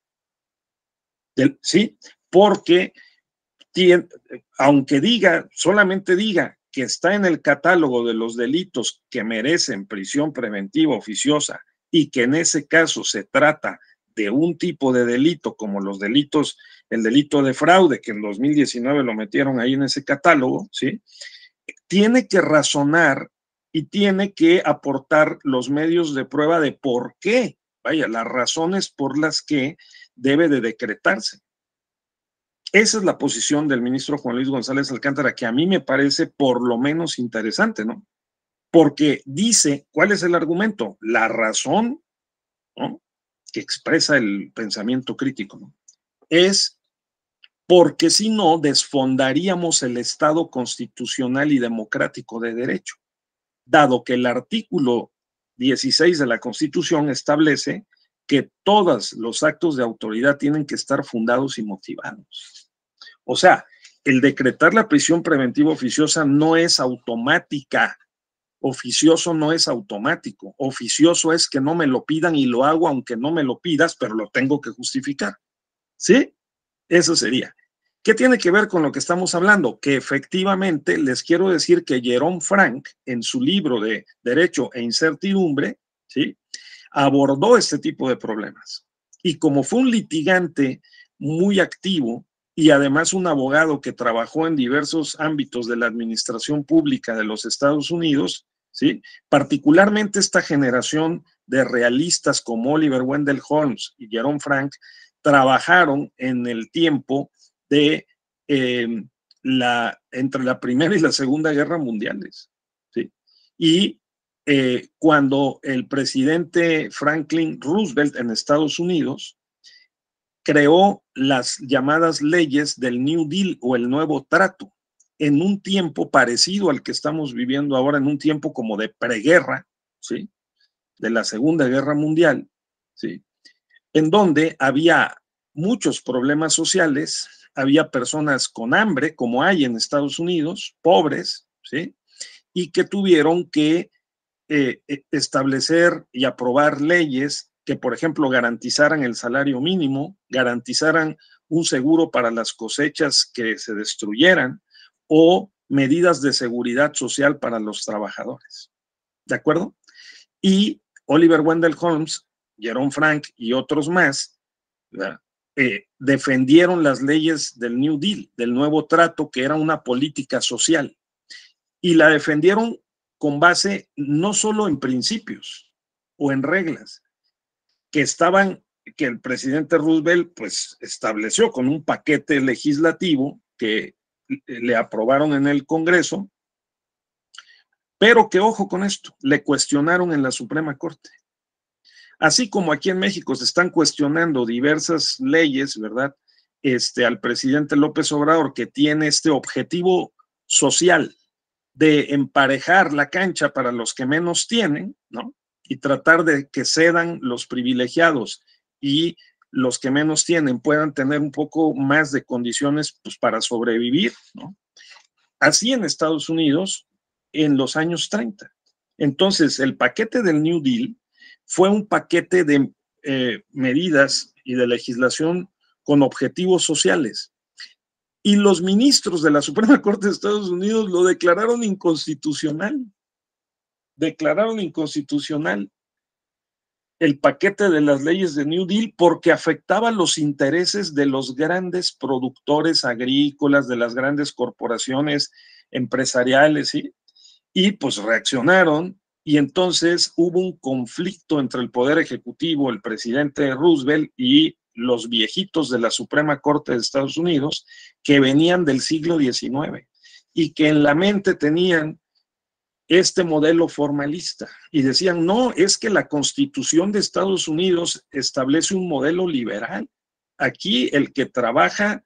Del, ¿sí? Porque tiene, aunque diga, solamente diga que está en el catálogo de los delitos que merecen prisión preventiva oficiosa y que en ese caso se trata de un tipo de delito como los delitos, el delito de fraude, que en dos mil diecinueve lo metieron ahí en ese catálogo, ¿sí?, tiene que razonar y tiene que aportar los medios de prueba de por qué, vaya, las razones por las que debe de decretarse. Esa es la posición del ministro Juan Luis González Alcántara, que a mí me parece por lo menos interesante, ¿no? Porque dice, ¿cuál es el argumento? La razón, ¿no?, que expresa el pensamiento crítico, ¿no?, es porque si no, desfondaríamos el Estado constitucional y democrático de derecho, dado que el artículo dieciséis de la Constitución establece que todos los actos de autoridad tienen que estar fundados y motivados. O sea, el decretar la prisión preventiva oficiosa no es automática. Oficioso no es automático. Oficioso es que no me lo pidan y lo hago aunque no me lo pidas, pero lo tengo que justificar. ¿Sí? Eso sería. ¿Qué tiene que ver con lo que estamos hablando? Que efectivamente les quiero decir que Jerome Frank, en su libro de Derecho e Incertidumbre, ¿sí?, abordó este tipo de problemas. Y como fue un litigante muy activo y además un abogado que trabajó en diversos ámbitos de la administración pública de los Estados Unidos, ¿sí?, particularmente esta generación de realistas como Oliver Wendell Holmes y Jerome Frank trabajaron en el tiempo de eh, la, entre la Primera y la Segunda Guerra Mundiales, ¿sí? Y eh, cuando el presidente Franklin Roosevelt en Estados Unidos creó las llamadas leyes del New Deal o el Nuevo Trato, en un tiempo parecido al que estamos viviendo ahora, en un tiempo como de preguerra, ¿sí?, de la Segunda Guerra Mundial, ¿sí?, en donde había muchos problemas sociales, había personas con hambre, como hay en Estados Unidos, pobres, ¿sí?, y que tuvieron que eh, establecer y aprobar leyes que, por ejemplo, garantizaran el salario mínimo, garantizaran un seguro para las cosechas que se destruyeran o medidas de seguridad social para los trabajadores. ¿De acuerdo? Y Oliver Wendell Holmes, Jerome Frank y otros más, eh, defendieron las leyes del New Deal, del nuevo trato, que era una política social. Y la defendieron con base no solo en principios o en reglas, que estaban, que el presidente Roosevelt pues estableció con un paquete legislativo que le aprobaron en el Congreso, pero que ojo con esto, le cuestionaron en la Suprema Corte. Así como aquí en México se están cuestionando diversas leyes, ¿verdad? Este, al presidente López Obrador, que tiene este objetivo social de emparejar la cancha para los que menos tienen, ¿no? Y tratar de que cedan los privilegiados y los que menos tienen puedan tener un poco más de condiciones pues, para sobrevivir, ¿no? Así en Estados Unidos en los años treinta. Entonces, el paquete del New Deal fue un paquete de eh, medidas y de legislación con objetivos sociales. Y los ministros de la Suprema Corte de Estados Unidos lo declararon inconstitucional. Declararon inconstitucional el paquete de las leyes de New Deal porque afectaba los intereses de los grandes productores agrícolas, de las grandes corporaciones empresariales, ¿sí? Y pues reaccionaron y entonces hubo un conflicto entre el Poder Ejecutivo, el presidente Roosevelt y los viejitos de la Suprema Corte de Estados Unidos que venían del siglo diecinueve y que en la mente tenían este modelo formalista y decían, no, es que la Constitución de Estados Unidos establece un modelo liberal. Aquí el que trabaja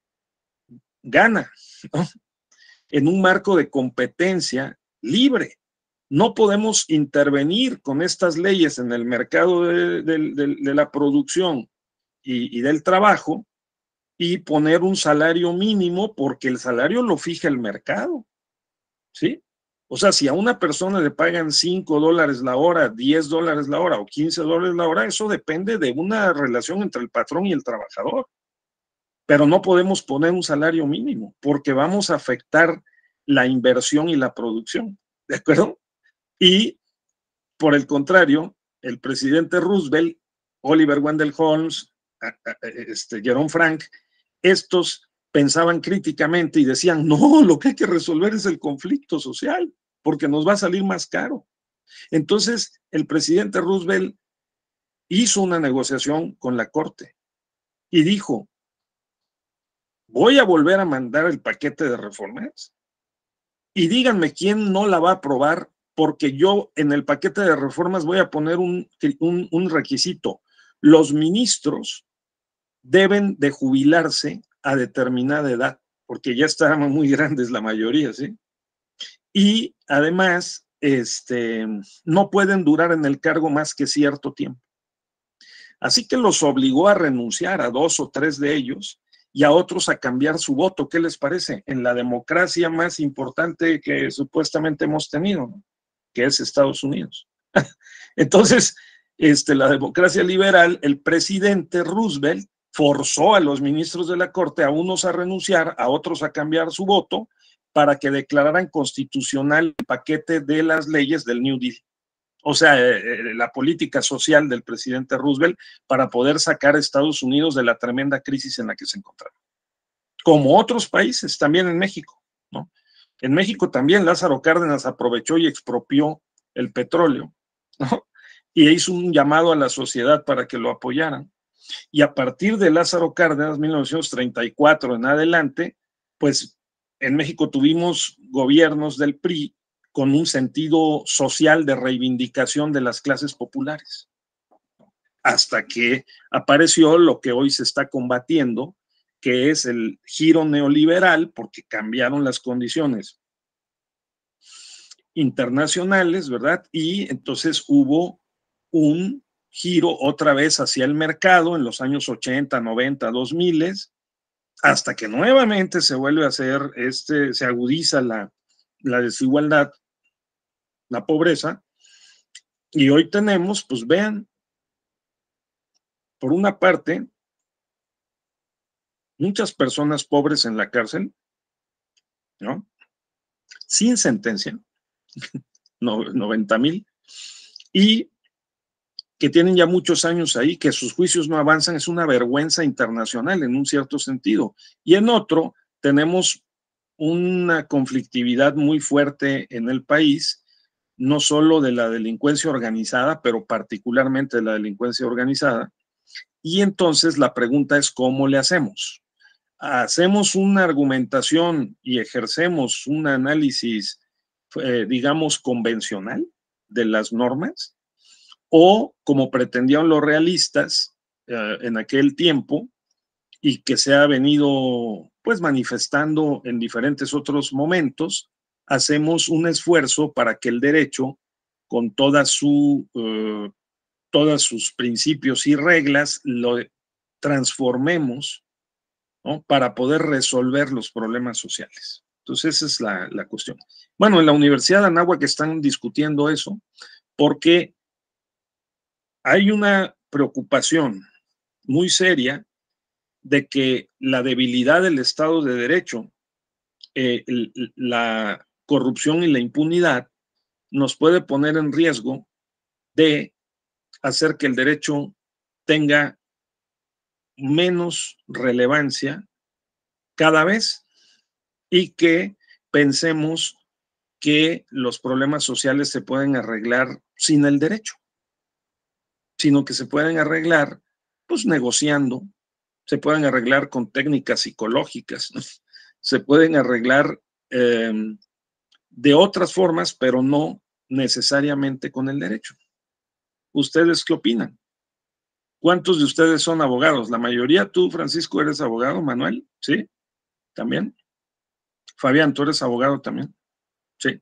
gana, ¿no? En un marco de competencia libre. No podemos intervenir con estas leyes en el mercado de, de, de, de la producción y, y del trabajo y poner un salario mínimo porque el salario lo fija el mercado, ¿sí? O sea, si a una persona le pagan cinco dólares la hora, diez dólares la hora o quince dólares la hora, eso depende de una relación entre el patrón y el trabajador. Pero no podemos poner un salario mínimo porque vamos a afectar la inversión y la producción, ¿de acuerdo? Y por el contrario, el presidente Roosevelt, Oliver Wendell Holmes, este, Jerome Frank, estos pensaban críticamente y decían, no, lo que hay que resolver es el conflicto social, porque nos va a salir más caro. Entonces, el presidente Roosevelt hizo una negociación con la Corte y dijo, voy a volver a mandar el paquete de reformas y díganme quién no la va a aprobar, porque yo en el paquete de reformas voy a poner un, un, un requisito. Los ministros deben de jubilarse a determinada edad, porque ya estaban muy grandes la mayoría, ¿sí? Y además, este, no pueden durar en el cargo más que cierto tiempo. Así que los obligó a renunciar a dos o tres de ellos y a otros a cambiar su voto. ¿Qué les parece? En la democracia más importante que supuestamente hemos tenido, ¿no? Que es Estados Unidos. Entonces, este, la democracia liberal, el presidente Roosevelt forzó a los ministros de la Corte, a unos a renunciar, a otros a cambiar su voto, para que declararan constitucional el paquete de las leyes del New Deal. O sea, eh, la política social del presidente Roosevelt para poder sacar a Estados Unidos de la tremenda crisis en la que se encontraba. Como otros países, también en México, ¿no? En México también Lázaro Cárdenas aprovechó y expropió el petróleo, ¿no? Y hizo un llamado a la sociedad para que lo apoyaran. Y a partir de Lázaro Cárdenas, mil novecientos treinta y cuatro en adelante, pues en México tuvimos gobiernos del P R I con un sentido social de reivindicación de las clases populares, hasta que apareció lo que hoy se está combatiendo, que es el giro neoliberal, porque cambiaron las condiciones internacionales, ¿verdad? Y entonces hubo un giro otra vez hacia el mercado en los años ochenta, noventa, dos mil, hasta que nuevamente se vuelve a hacer, este, se agudiza la, la desigualdad, la pobreza, y hoy tenemos, pues vean, por una parte, muchas personas pobres en la cárcel, ¿no? Sin sentencia, noventa mil, y que tienen ya muchos años ahí, que sus juicios no avanzan, es una vergüenza internacional en un cierto sentido. Y en otro, tenemos una conflictividad muy fuerte en el país, no solo de la delincuencia organizada, pero particularmente de la delincuencia organizada. Y entonces la pregunta es, ¿cómo le hacemos? ¿Hacemos una argumentación y ejercemos un análisis, eh, digamos, convencional de las normas? O, como pretendían los realistas eh, en aquel tiempo, y que se ha venido pues manifestando en diferentes otros momentos, hacemos un esfuerzo para que el derecho, con toda su, uh, todos sus principios y reglas, lo transformemos, ¿no?, para poder resolver los problemas sociales. Entonces esa es la, la cuestión. Bueno, en la Universidad de Anáhuac están discutiendo eso porque hay una preocupación muy seria de que la debilidad del Estado de Derecho, eh, la corrupción y la impunidad nos puede poner en riesgo de hacer que el derecho tenga menos relevancia cada vez y que pensemos que los problemas sociales se pueden arreglar sin el derecho, sino que se pueden arreglar pues negociando, se pueden arreglar con técnicas psicológicas, ¿no? Se pueden arreglar eh, de otras formas, pero no necesariamente con el derecho. ¿Ustedes qué opinan? ¿Cuántos de ustedes son abogados? La mayoría. ¿Tú, Francisco, eres abogado? ¿Manuel? ¿Sí? ¿También? Fabián, ¿tú eres abogado también? Sí.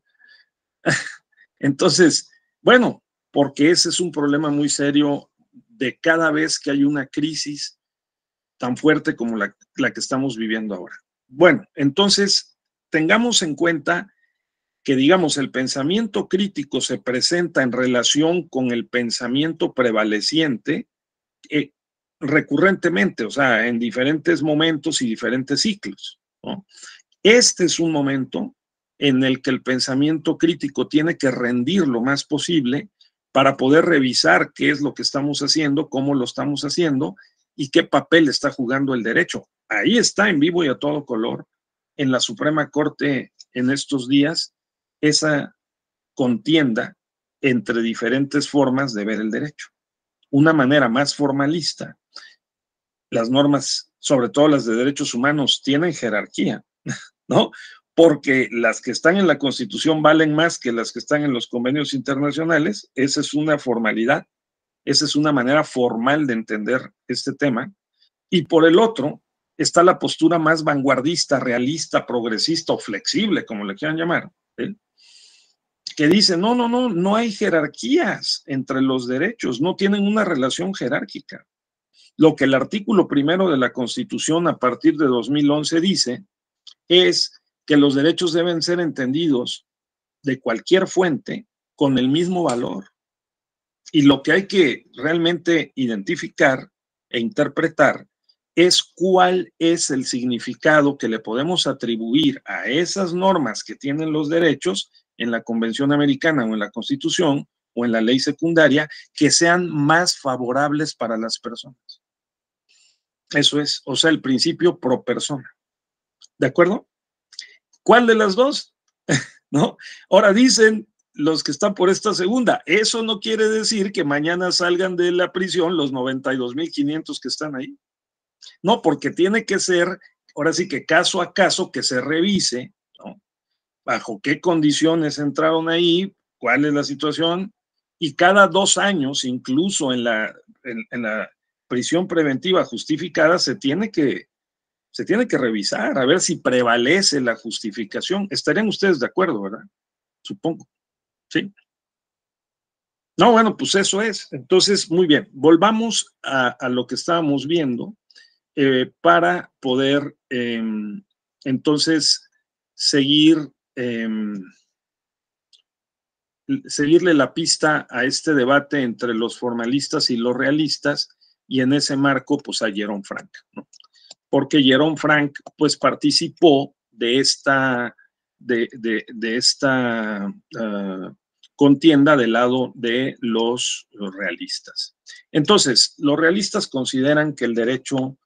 Entonces, bueno, porque ese es un problema muy serio de cada vez que hay una crisis tan fuerte como la, la que estamos viviendo ahora. Bueno, entonces, tengamos en cuenta que, digamos, el pensamiento crítico se presenta en relación con el pensamiento prevaleciente eh, recurrentemente, o sea, en diferentes momentos y diferentes ciclos, ¿no? Este es un momento en el que el pensamiento crítico tiene que rendir lo más posible para poder revisar qué es lo que estamos haciendo, cómo lo estamos haciendo y qué papel está jugando el derecho. Ahí está en vivo y a todo color en la Suprema Corte en estos días esa contienda entre diferentes formas de ver el derecho. Una manera más formalista. Las normas, sobre todo las de derechos humanos, tienen jerarquía, ¿no? Porque las que están en la Constitución valen más que las que están en los convenios internacionales. Esa es una formalidad, esa es una manera formal de entender este tema. Y por el otro está la postura más vanguardista, realista, progresista o flexible, como le quieran llamar, ¿eh?, que dice, no, no, no, no hay jerarquías entre los derechos, no tienen una relación jerárquica. Lo que el artículo primero de la Constitución a partir de dos mil once dice es que los derechos deben ser entendidos de cualquier fuente con el mismo valor. Y lo que hay que realmente identificar e interpretar es cuál es el significado que le podemos atribuir a esas normas que tienen los derechos en la Convención Americana o en la Constitución o en la ley secundaria, que sean más favorables para las personas. Eso es, o sea, el principio pro persona. ¿De acuerdo? ¿Cuál de las dos? ¿No? Ahora dicen los que están por esta segunda, eso no quiere decir que mañana salgan de la prisión los noventa y dos mil quinientos que están ahí. No, porque tiene que ser, ahora sí que caso a caso, que se revise, ¿no?, bajo qué condiciones entraron ahí, cuál es la situación, y cada dos años, incluso en la, en, en la prisión preventiva justificada, se tiene que, se tiene que revisar, a ver si prevalece la justificación. ¿Estarían ustedes de acuerdo, verdad? Supongo. ¿Sí? No, bueno, pues eso es. Entonces, muy bien, volvamos a, a lo que estábamos viendo eh, para poder eh, entonces seguir, eh, seguirle la pista a este debate entre los formalistas y los realistas, y en ese marco, pues a Jerome Frank, ¿no? porque Jerome Frank pues participó de esta, de, de, de esta uh, contienda del lado de los, los realistas. Entonces, los realistas consideran que el derecho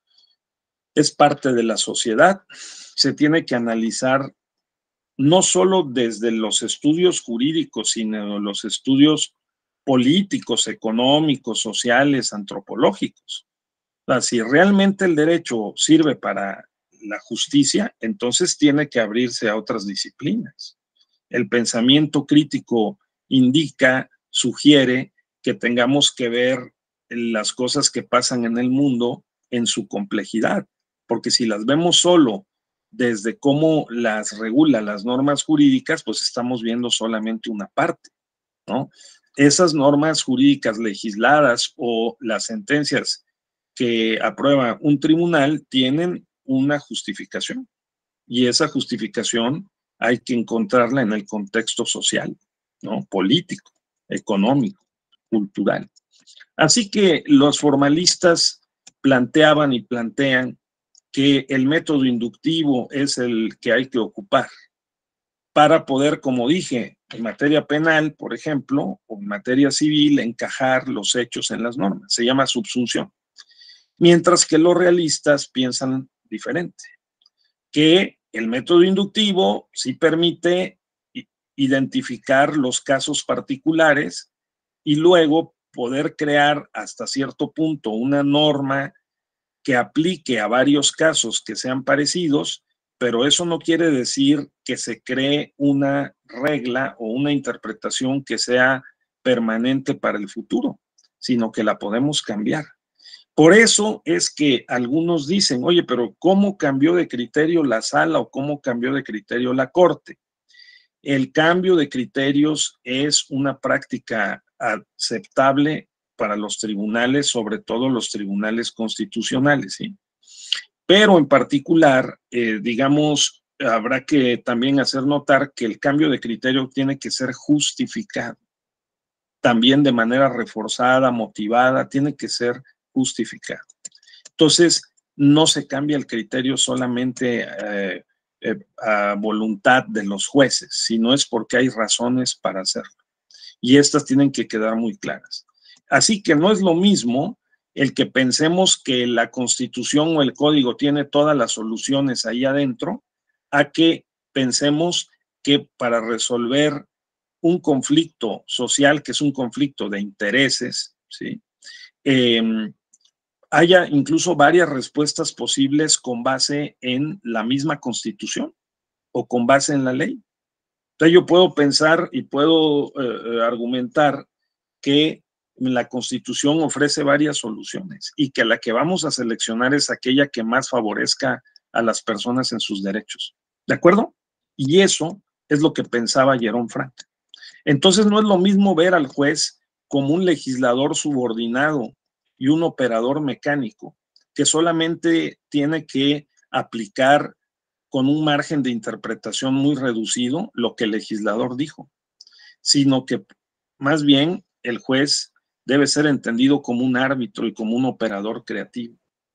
es parte de la sociedad, se tiene que analizar no solo desde los estudios jurídicos, sino los estudios políticos, económicos, sociales, antropológicos. O sea, si realmente el derecho sirve para la justicia, entonces tiene que abrirse a otras disciplinas. El pensamiento crítico indica, sugiere que tengamos que ver las cosas que pasan en el mundo en su complejidad, porque si las vemos solo desde cómo las regula las normas jurídicas, pues estamos viendo solamente una parte, ¿no? Esas normas jurídicas legisladas o las sentencias que aprueba un tribunal tienen una justificación, y esa justificación hay que encontrarla en el contexto social, ¿no? Político, económico, cultural. Así que los formalistas planteaban y plantean que el método inductivo es el que hay que ocupar para poder, como dije, en materia penal, por ejemplo, o en materia civil, encajar los hechos en las normas. Se llama subsunción. Mientras que los realistas piensan diferente, que el método inductivo sí permite identificar los casos particulares y luego poder crear hasta cierto punto una norma que aplique a varios casos que sean parecidos, pero eso no quiere decir que se cree una regla o una interpretación que sea permanente para el futuro, sino que la podemos cambiar. Por eso es que algunos dicen, oye, pero ¿cómo cambió de criterio la sala o cómo cambió de criterio la corte? El cambio de criterios es una práctica aceptable para los tribunales, sobre todo los tribunales constitucionales, ¿sí? Pero en particular, eh, digamos, habrá que también hacer notar que el cambio de criterio tiene que ser justificado. También de manera reforzada, motivada, tiene que ser justificado. Entonces, no se cambia el criterio solamente eh, eh, a voluntad de los jueces, sino es porque hay razones para hacerlo. Y estas tienen que quedar muy claras. Así que no es lo mismo el que pensemos que la Constitución o el Código tiene todas las soluciones ahí adentro, a que pensemos que para resolver un conflicto social, que es un conflicto de intereses, ¿sí? Eh, haya incluso varias respuestas posibles con base en la misma Constitución o con base en la ley. Entonces yo puedo pensar y puedo eh, argumentar que la Constitución ofrece varias soluciones y que la que vamos a seleccionar es aquella que más favorezca a las personas en sus derechos. ¿De acuerdo? Y eso es lo que pensaba Jerome Frank. Entonces no es lo mismo ver al juez como un legislador subordinado y un operador mecánico que solamente tiene que aplicar con un margen de interpretación muy reducido lo que el legislador dijo, sino que más bien el juez debe ser entendido como un árbitro y como un operador creativo,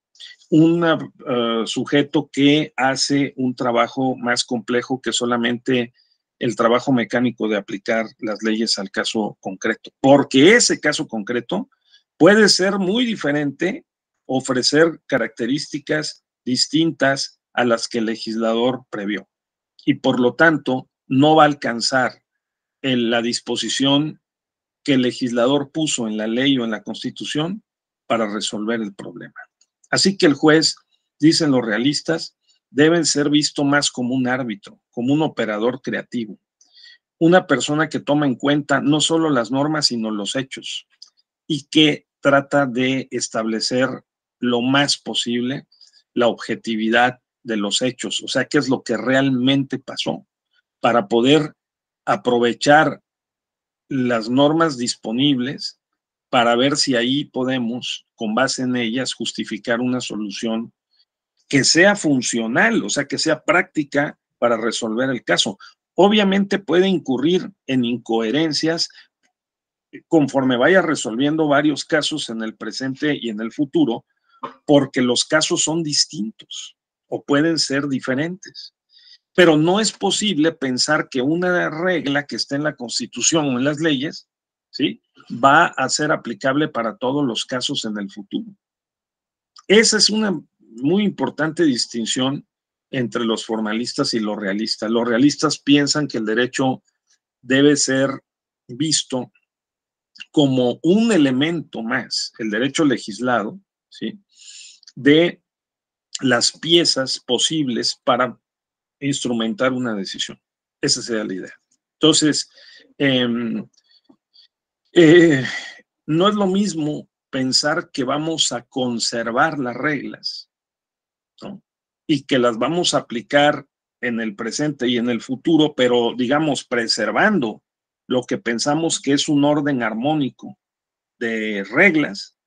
un uh, sujeto que hace un trabajo más complejo que solamente el trabajo mecánico de aplicar las leyes al caso concreto, porque ese caso concreto puede ser muy diferente, ofrecer características distintas a las que el legislador previó, y por lo tanto no va a alcanzar en la disposición que el legislador puso en la ley o en la Constitución para resolver el problema. Así que el juez, dicen los realistas, debe ser visto más como un árbitro, como un operador creativo, una persona que toma en cuenta no solo las normas, sino los hechos, y que trata de establecer lo más posible la objetividad de los hechos, o sea, qué es lo que realmente pasó, para poder aprovechar las normas disponibles para ver si ahí podemos, con base en ellas, justificar una solución que sea funcional, o sea, que sea práctica para resolver el caso. Obviamente puede incurrir en incoherencias conforme vaya resolviendo varios casos en el presente y en el futuro, porque los casos son distintos o pueden ser diferentes. Pero no es posible pensar que una regla que está en la Constitución o en las leyes, ¿sí?, va a ser aplicable para todos los casos en el futuro. Esa es una muy importante distinción entre los formalistas y los realistas. Los realistas piensan que el derecho debe ser visto como un elemento más, el derecho legislado, ¿sí?, de las piezas posibles para instrumentar una decisión. Esa sería la idea. Entonces, eh, eh, no es lo mismo pensar que vamos a conservar las reglas, ¿no?, y que las vamos a aplicar en el presente y en el futuro, pero digamos preservando lo que pensamos que es un orden armónico de reglas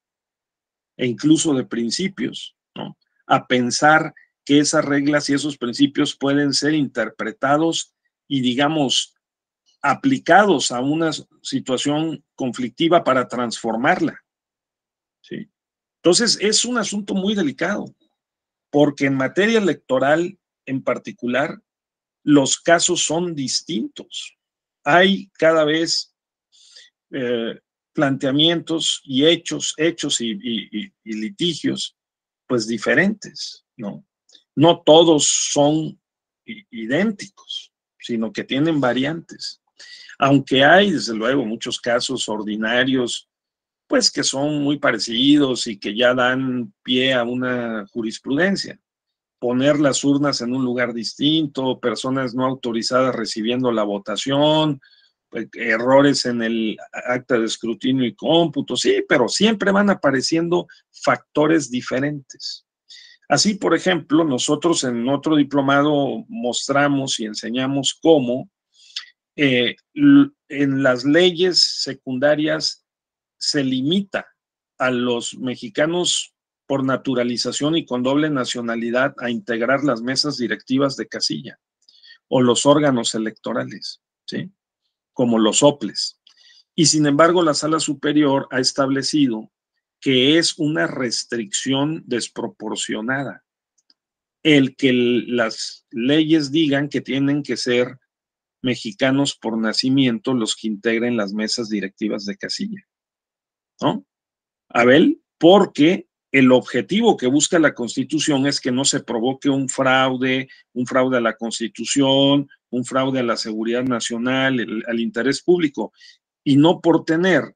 e incluso de principios, ¿no?, a pensar que esas reglas y esos principios pueden ser interpretados y, digamos, aplicados a una situación conflictiva para transformarla, ¿sí? Entonces, es un asunto muy delicado, porque en materia electoral en particular, los casos son distintos. Hay cada vez eh, planteamientos y hechos, hechos y, y, y, y litigios, pues diferentes, ¿no? No todos son idénticos, sino que tienen variantes. Aunque hay, desde luego, muchos casos ordinarios, pues que son muy parecidos y que ya dan pie a una jurisprudencia. Poner las urnas en un lugar distinto, personas no autorizadas recibiendo la votación, errores en el acta de escrutinio y cómputo, sí, pero siempre van apareciendo factores diferentes. Así, por ejemplo, nosotros en otro diplomado mostramos y enseñamos cómo eh, en las leyes secundarias se limita a los mexicanos por naturalización y con doble nacionalidad a integrar las mesas directivas de casilla o los órganos electorales, ¿sí?, como los soples. Y sin embargo, la Sala Superior ha establecido que es una restricción desproporcionada el que las leyes digan que tienen que ser mexicanos por nacimiento los que integren las mesas directivas de casilla, ¿no? Abel, porque el objetivo que busca la Constitución es que no se provoque un fraude, un fraude a la Constitución, un fraude a la seguridad nacional, el, al interés público, y no por tener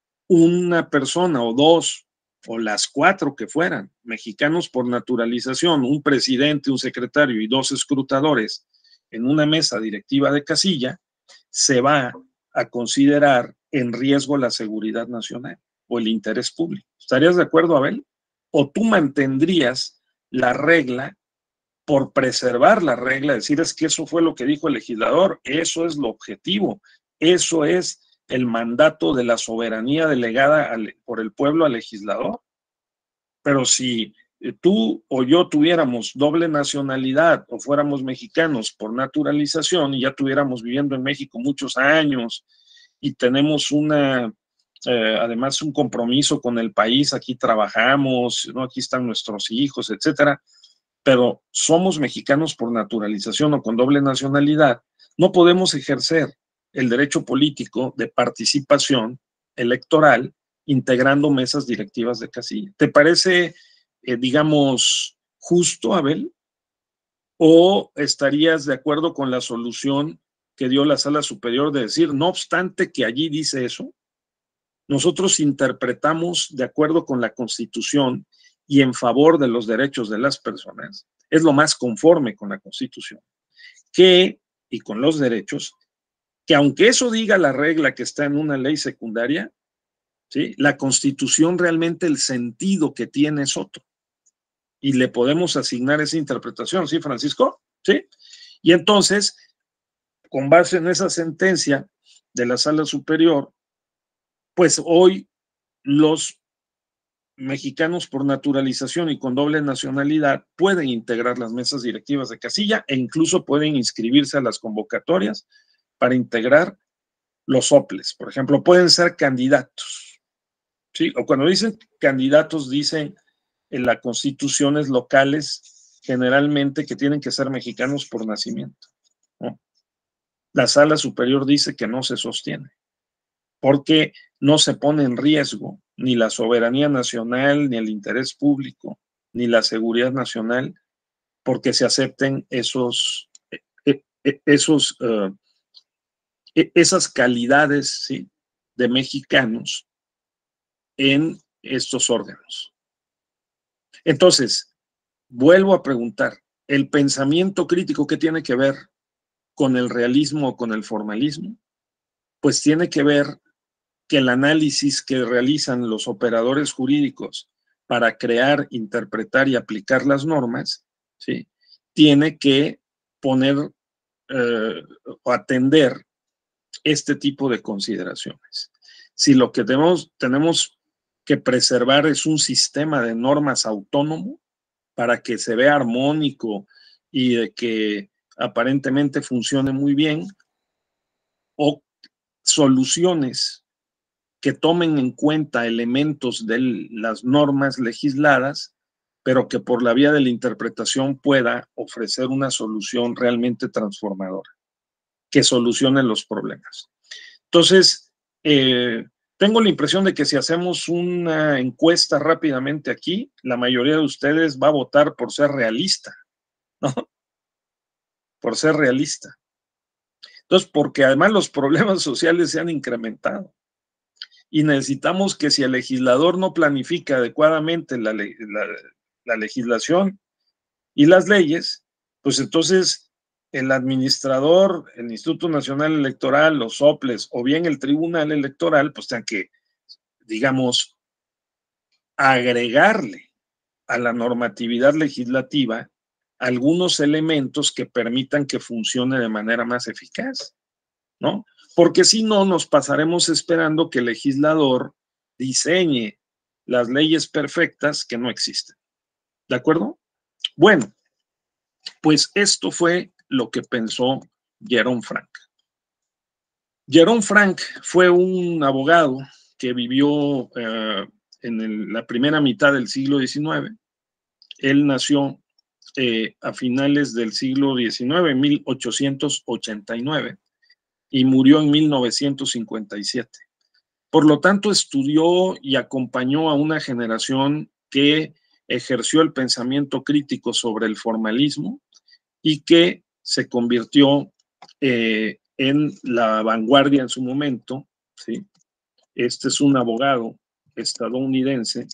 una persona o dos o las cuatro que fueran mexicanos por naturalización, un presidente, un secretario y dos escrutadores en una mesa directiva de casilla, se va a considerar en riesgo la seguridad nacional o el interés público. ¿Estarías de acuerdo, Abel? ¿O tú mantendrías la regla por preservar la regla? Decir, es que eso fue lo que dijo el legislador, eso es lo objetivo, eso es el mandato de la soberanía delegada al, por el pueblo al legislador. Pero si tú o yo tuviéramos doble nacionalidad o fuéramos mexicanos por naturalización y ya estuviéramos viviendo en México muchos años y tenemos una, eh, además un compromiso con el país, aquí trabajamos, ¿no?, aquí están nuestros hijos, etcétera, pero somos mexicanos por naturalización o con doble nacionalidad, no podemos ejercer el derecho político de participación electoral integrando mesas directivas de casilla. ¿Te parece, eh, digamos, justo, Abel? ¿O estarías de acuerdo con la solución que dio la Sala Superior de decir, no obstante que allí dice eso, nosotros interpretamos de acuerdo con la Constitución y en favor de los derechos de las personas, es lo más conforme con la Constitución, que, y con los derechos, que aunque eso diga la regla que está en una ley secundaria, ¿sí?, la Constitución realmente el sentido que tiene es otro. Y le podemos asignar esa interpretación, ¿sí, Francisco? ¿Sí? Y entonces, con base en esa sentencia de la Sala Superior, pues hoy los mexicanos por naturalización y con doble nacionalidad pueden integrar las mesas directivas de casilla e incluso pueden inscribirse a las convocatorias para integrar los soples. Por ejemplo, pueden ser candidatos, ¿sí? O cuando dicen candidatos, dicen en las constituciones locales, generalmente que tienen que ser mexicanos por nacimiento, ¿no? La Sala Superior dice que no se sostiene, porque no se pone en riesgo ni la soberanía nacional, ni el interés público, ni la seguridad nacional, porque se acepten esos, esos, uh, esas calidades, ¿sí?, de mexicanos en estos órganos. Entonces, vuelvo a preguntar, ¿el pensamiento crítico qué tiene que ver con el realismo o con el formalismo? Pues tiene que ver que el análisis que realizan los operadores jurídicos para crear, interpretar y aplicar las normas, ¿sí?, tiene que poner eh, o atender este tipo de consideraciones. Si lo que tenemos, tenemos que preservar es un sistema de normas autónomo para que se vea armónico y de que aparentemente funcione muy bien, o soluciones que tomen en cuenta elementos de las normas legisladas, pero que por la vía de la interpretación pueda ofrecer una solución realmente transformadora, que solucione los problemas. Entonces, eh, tengo la impresión de que si hacemos una encuesta rápidamente aquí, la mayoría de ustedes va a votar por ser realista, ¿no? Por ser realista. Entonces, porque además los problemas sociales se han incrementado y necesitamos que si el legislador no planifica adecuadamente la, la, la legislación y las leyes, pues entonces el administrador, el Instituto Nacional Electoral, los soples o bien el Tribunal Electoral, pues tengan que, digamos, agregarle a la normatividad legislativa algunos elementos que permitan que funcione de manera más eficaz, ¿no? Porque si no, nos pasaremos esperando que el legislador diseñe las leyes perfectas que no existen. ¿De acuerdo? Bueno, pues esto fue lo que pensó Jerome Frank. Jerome Frank fue un abogado que vivió eh, en el, la primera mitad del siglo diecinueve. Él nació eh, a finales del siglo diecinueve, en mil ochocientos ochenta y nueve, y murió en mil novecientos cincuenta y siete. Por lo tanto, estudió y acompañó a una generación que ejerció el pensamiento crítico sobre el formalismo y que se convirtió eh, en la vanguardia en su momento, ¿sí? Este es un abogado estadounidense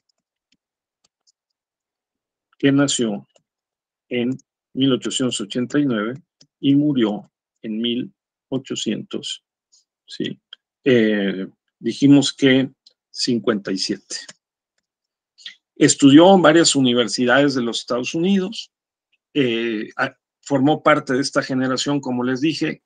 que nació en mil ochocientos ochenta y nueve y murió en mil ochocientos, ¿sí? Eh, dijimos que cincuenta y siete. Estudió en varias universidades de los Estados Unidos, eh, formó parte de esta generación, como les dije,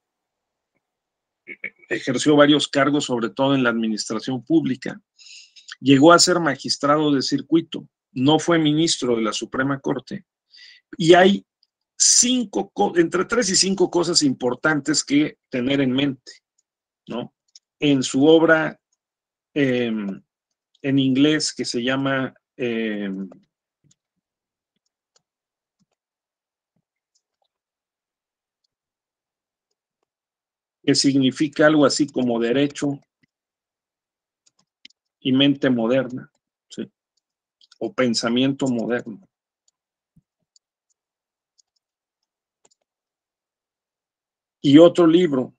ejerció varios cargos, sobre todo en la administración pública, llegó a ser magistrado de circuito, no fue ministro de la Suprema Corte, y hay cinco, entre tres y cinco cosas importantes que tener en mente, ¿no? En su obra eh, en inglés que se llama eh, que significa algo así como derecho y mente moderna, ¿sí? O pensamiento moderno. Y otro libro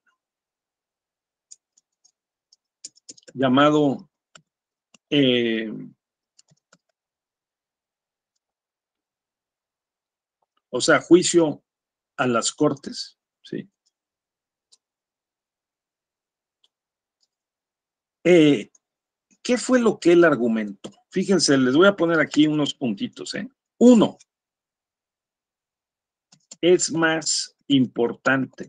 llamado eh, o sea, Juicio a las Cortes, ¿sí? Eh, ¿Qué fue lo que él argumentó? Fíjense, les voy a poner aquí unos puntitos, ¿eh? Uno, es más importante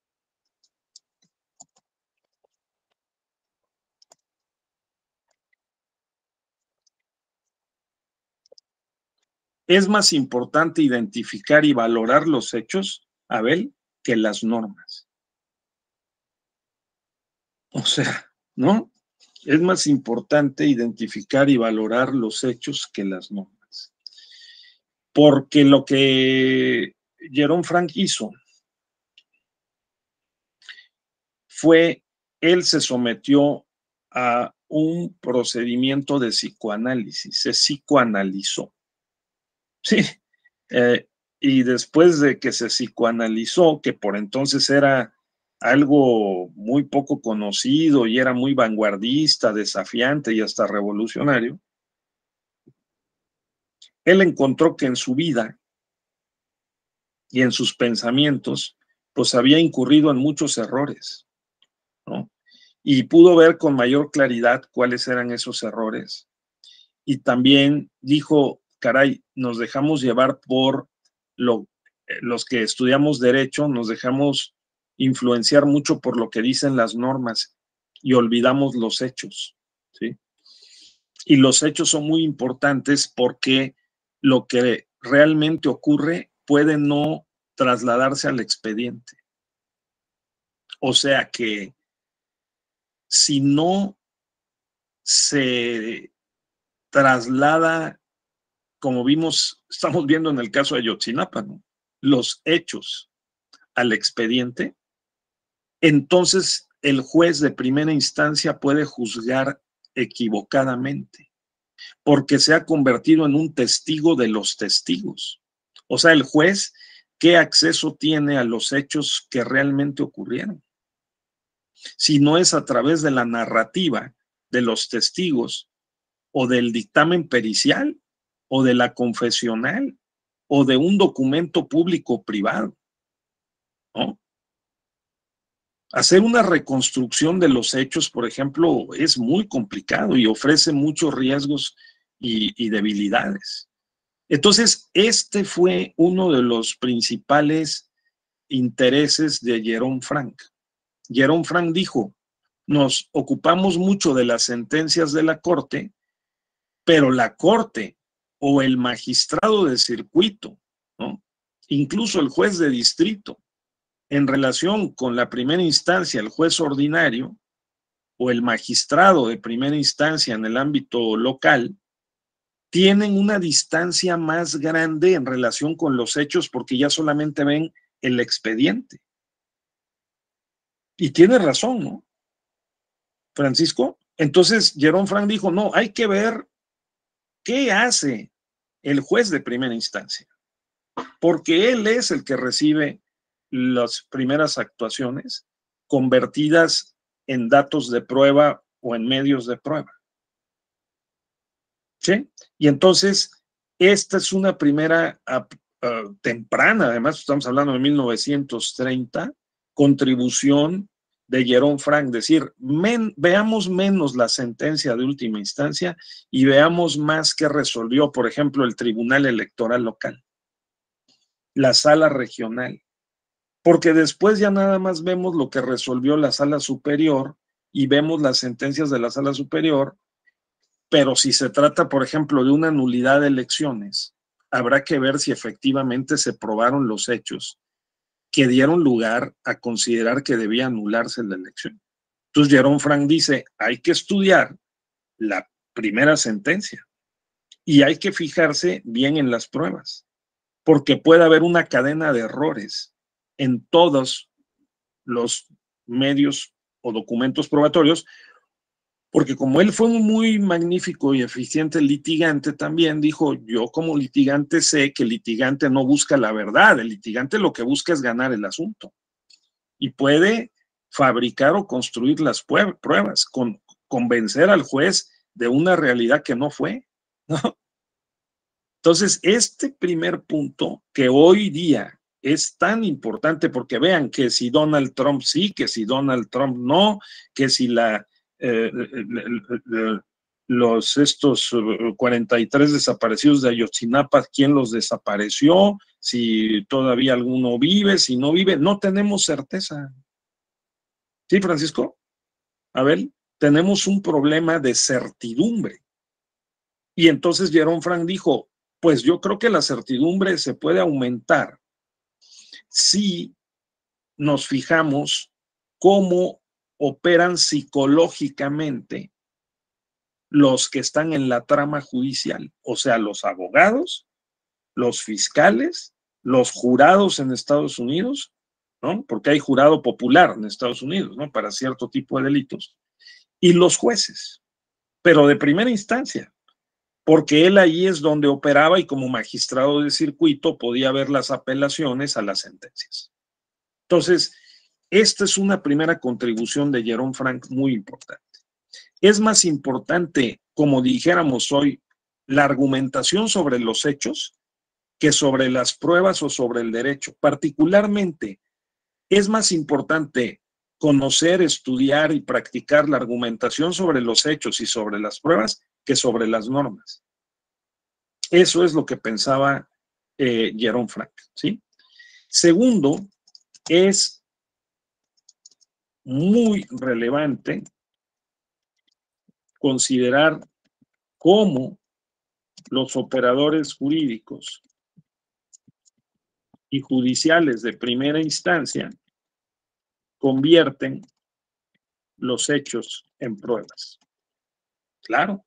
es más importante identificar y valorar los hechos, Abel, que las normas. O sea, ¿no? Es más importante identificar y valorar los hechos que las normas. porque lo que Jerome Frank hizo fue, él se sometió a un procedimiento de psicoanálisis, se psicoanalizó. Sí, eh, y después de que se psicoanalizó, que por entonces era algo muy poco conocido y era muy vanguardista, desafiante y hasta revolucionario, él encontró que en su vida y en sus pensamientos, pues había incurrido en muchos errores, ¿no? Y pudo ver con mayor claridad cuáles eran esos errores. Y también dijo, caray, nos dejamos llevar por lo, los que estudiamos derecho, nos dejamos influenciar mucho por lo que dicen las normas y olvidamos los hechos, ¿sí? Y los hechos son muy importantes porque lo que realmente ocurre puede no trasladarse al expediente. O sea que si no se traslada, como vimos, estamos viendo en el caso de Ayotzinapa, ¿no?, los hechos al expediente, entonces el juez de primera instancia puede juzgar equivocadamente, porque se ha convertido en un testigo de los testigos. O sea, el juez, ¿qué acceso tiene a los hechos que realmente ocurrieron? Si no es a través de la narrativa de los testigos, o del dictamen pericial, o de la confesional, o de un documento público privado, ¿no? Hacer una reconstrucción de los hechos, por ejemplo, es muy complicado y ofrece muchos riesgos y, y debilidades. Entonces, este fue uno de los principales intereses de Jerome Frank. Jerome Frank dijo, nos ocupamos mucho de las sentencias de la Corte, pero la Corte o el magistrado de circuito, ¿no?, incluso el juez de distrito, en relación con la primera instancia, el juez ordinario o el magistrado de primera instancia en el ámbito local, tienen una distancia más grande en relación con los hechos porque ya solamente ven el expediente. Y tiene razón, ¿no, Francisco? Entonces, Jerome Frank dijo, no, hay que ver qué hace el juez de primera instancia, porque él es el que recibe las primeras actuaciones convertidas en datos de prueba o en medios de prueba. ¿Sí? Y entonces, esta es una primera uh, uh, temprana, además estamos hablando de mil novecientos treinta, contribución de Jerome Frank, decir, men, veamos menos la sentencia de última instancia y veamos más qué resolvió, por ejemplo, el Tribunal Electoral Local, la Sala Regional, porque después ya nada más vemos lo que resolvió la Sala Superior y vemos las sentencias de la Sala Superior, pero si se trata, por ejemplo, de una nulidad de elecciones, habrá que ver si efectivamente se probaron los hechos que dieron lugar a considerar que debía anularse la elección. Entonces, Jerome Frank dice, hay que estudiar la primera sentencia y hay que fijarse bien en las pruebas, porque puede haber una cadena de errores en todos los medios o documentos probatorios, porque como él fue un muy magnífico y eficiente litigante también, dijo, yo como litigante sé que el litigante no busca la verdad, el litigante lo que busca es ganar el asunto. Y puede fabricar o construir las pruebas, con, convencer al juez de una realidad que no fue, ¿no? Entonces, este primer punto que hoy día es tan importante, porque vean que si Donald Trump sí, que si Donald Trump no, que si la Eh, los estos cuarenta y tres desaparecidos de Ayotzinapa, ¿quién los desapareció? Si todavía alguno vive, si no vive, no tenemos certeza. ¿Sí, Francisco? A ver, tenemos un problema de certidumbre. Y entonces Jerome Frank dijo, pues yo creo que la certidumbre se puede aumentar si nos fijamos cómo operan psicológicamente los que están en la trama judicial, o sea, los abogados, los fiscales, los jurados en Estados Unidos, ¿no? Porque hay jurado popular en Estados Unidos, ¿no? Para cierto tipo de delitos, y los jueces, pero de primera instancia, porque él ahí es donde operaba y como magistrado de circuito podía ver las apelaciones a las sentencias. Entonces, esta es una primera contribución de Jerome Frank muy importante. Es más importante, como dijéramos hoy, la argumentación sobre los hechos que sobre las pruebas o sobre el derecho. Particularmente, es más importante conocer, estudiar y practicar la argumentación sobre los hechos y sobre las pruebas que sobre las normas. Eso es lo que pensaba eh, Jerome Frank, ¿sí? Segundo, es muy relevante considerar cómo los operadores jurídicos y judiciales de primera instancia convierten los hechos en pruebas. Claro.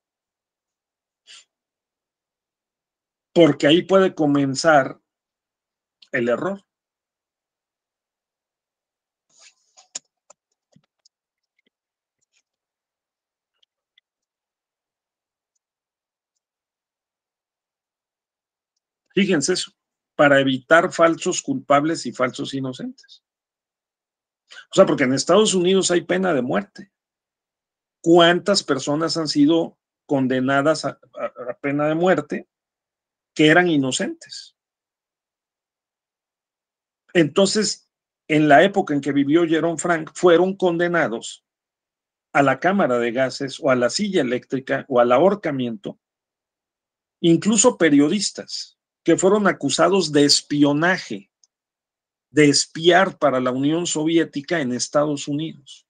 Porque ahí puede comenzar el error. Fíjense eso, para evitar falsos culpables y falsos inocentes. O sea, porque en Estados Unidos hay pena de muerte. ¿Cuántas personas han sido condenadas a, a, a pena de muerte que eran inocentes? Entonces, en la época en que vivió Jerome Frank, fueron condenados a la cámara de gases o a la silla eléctrica o al ahorcamiento, incluso periodistas que fueron acusados de espionaje, de espiar para la Unión Soviética en Estados Unidos.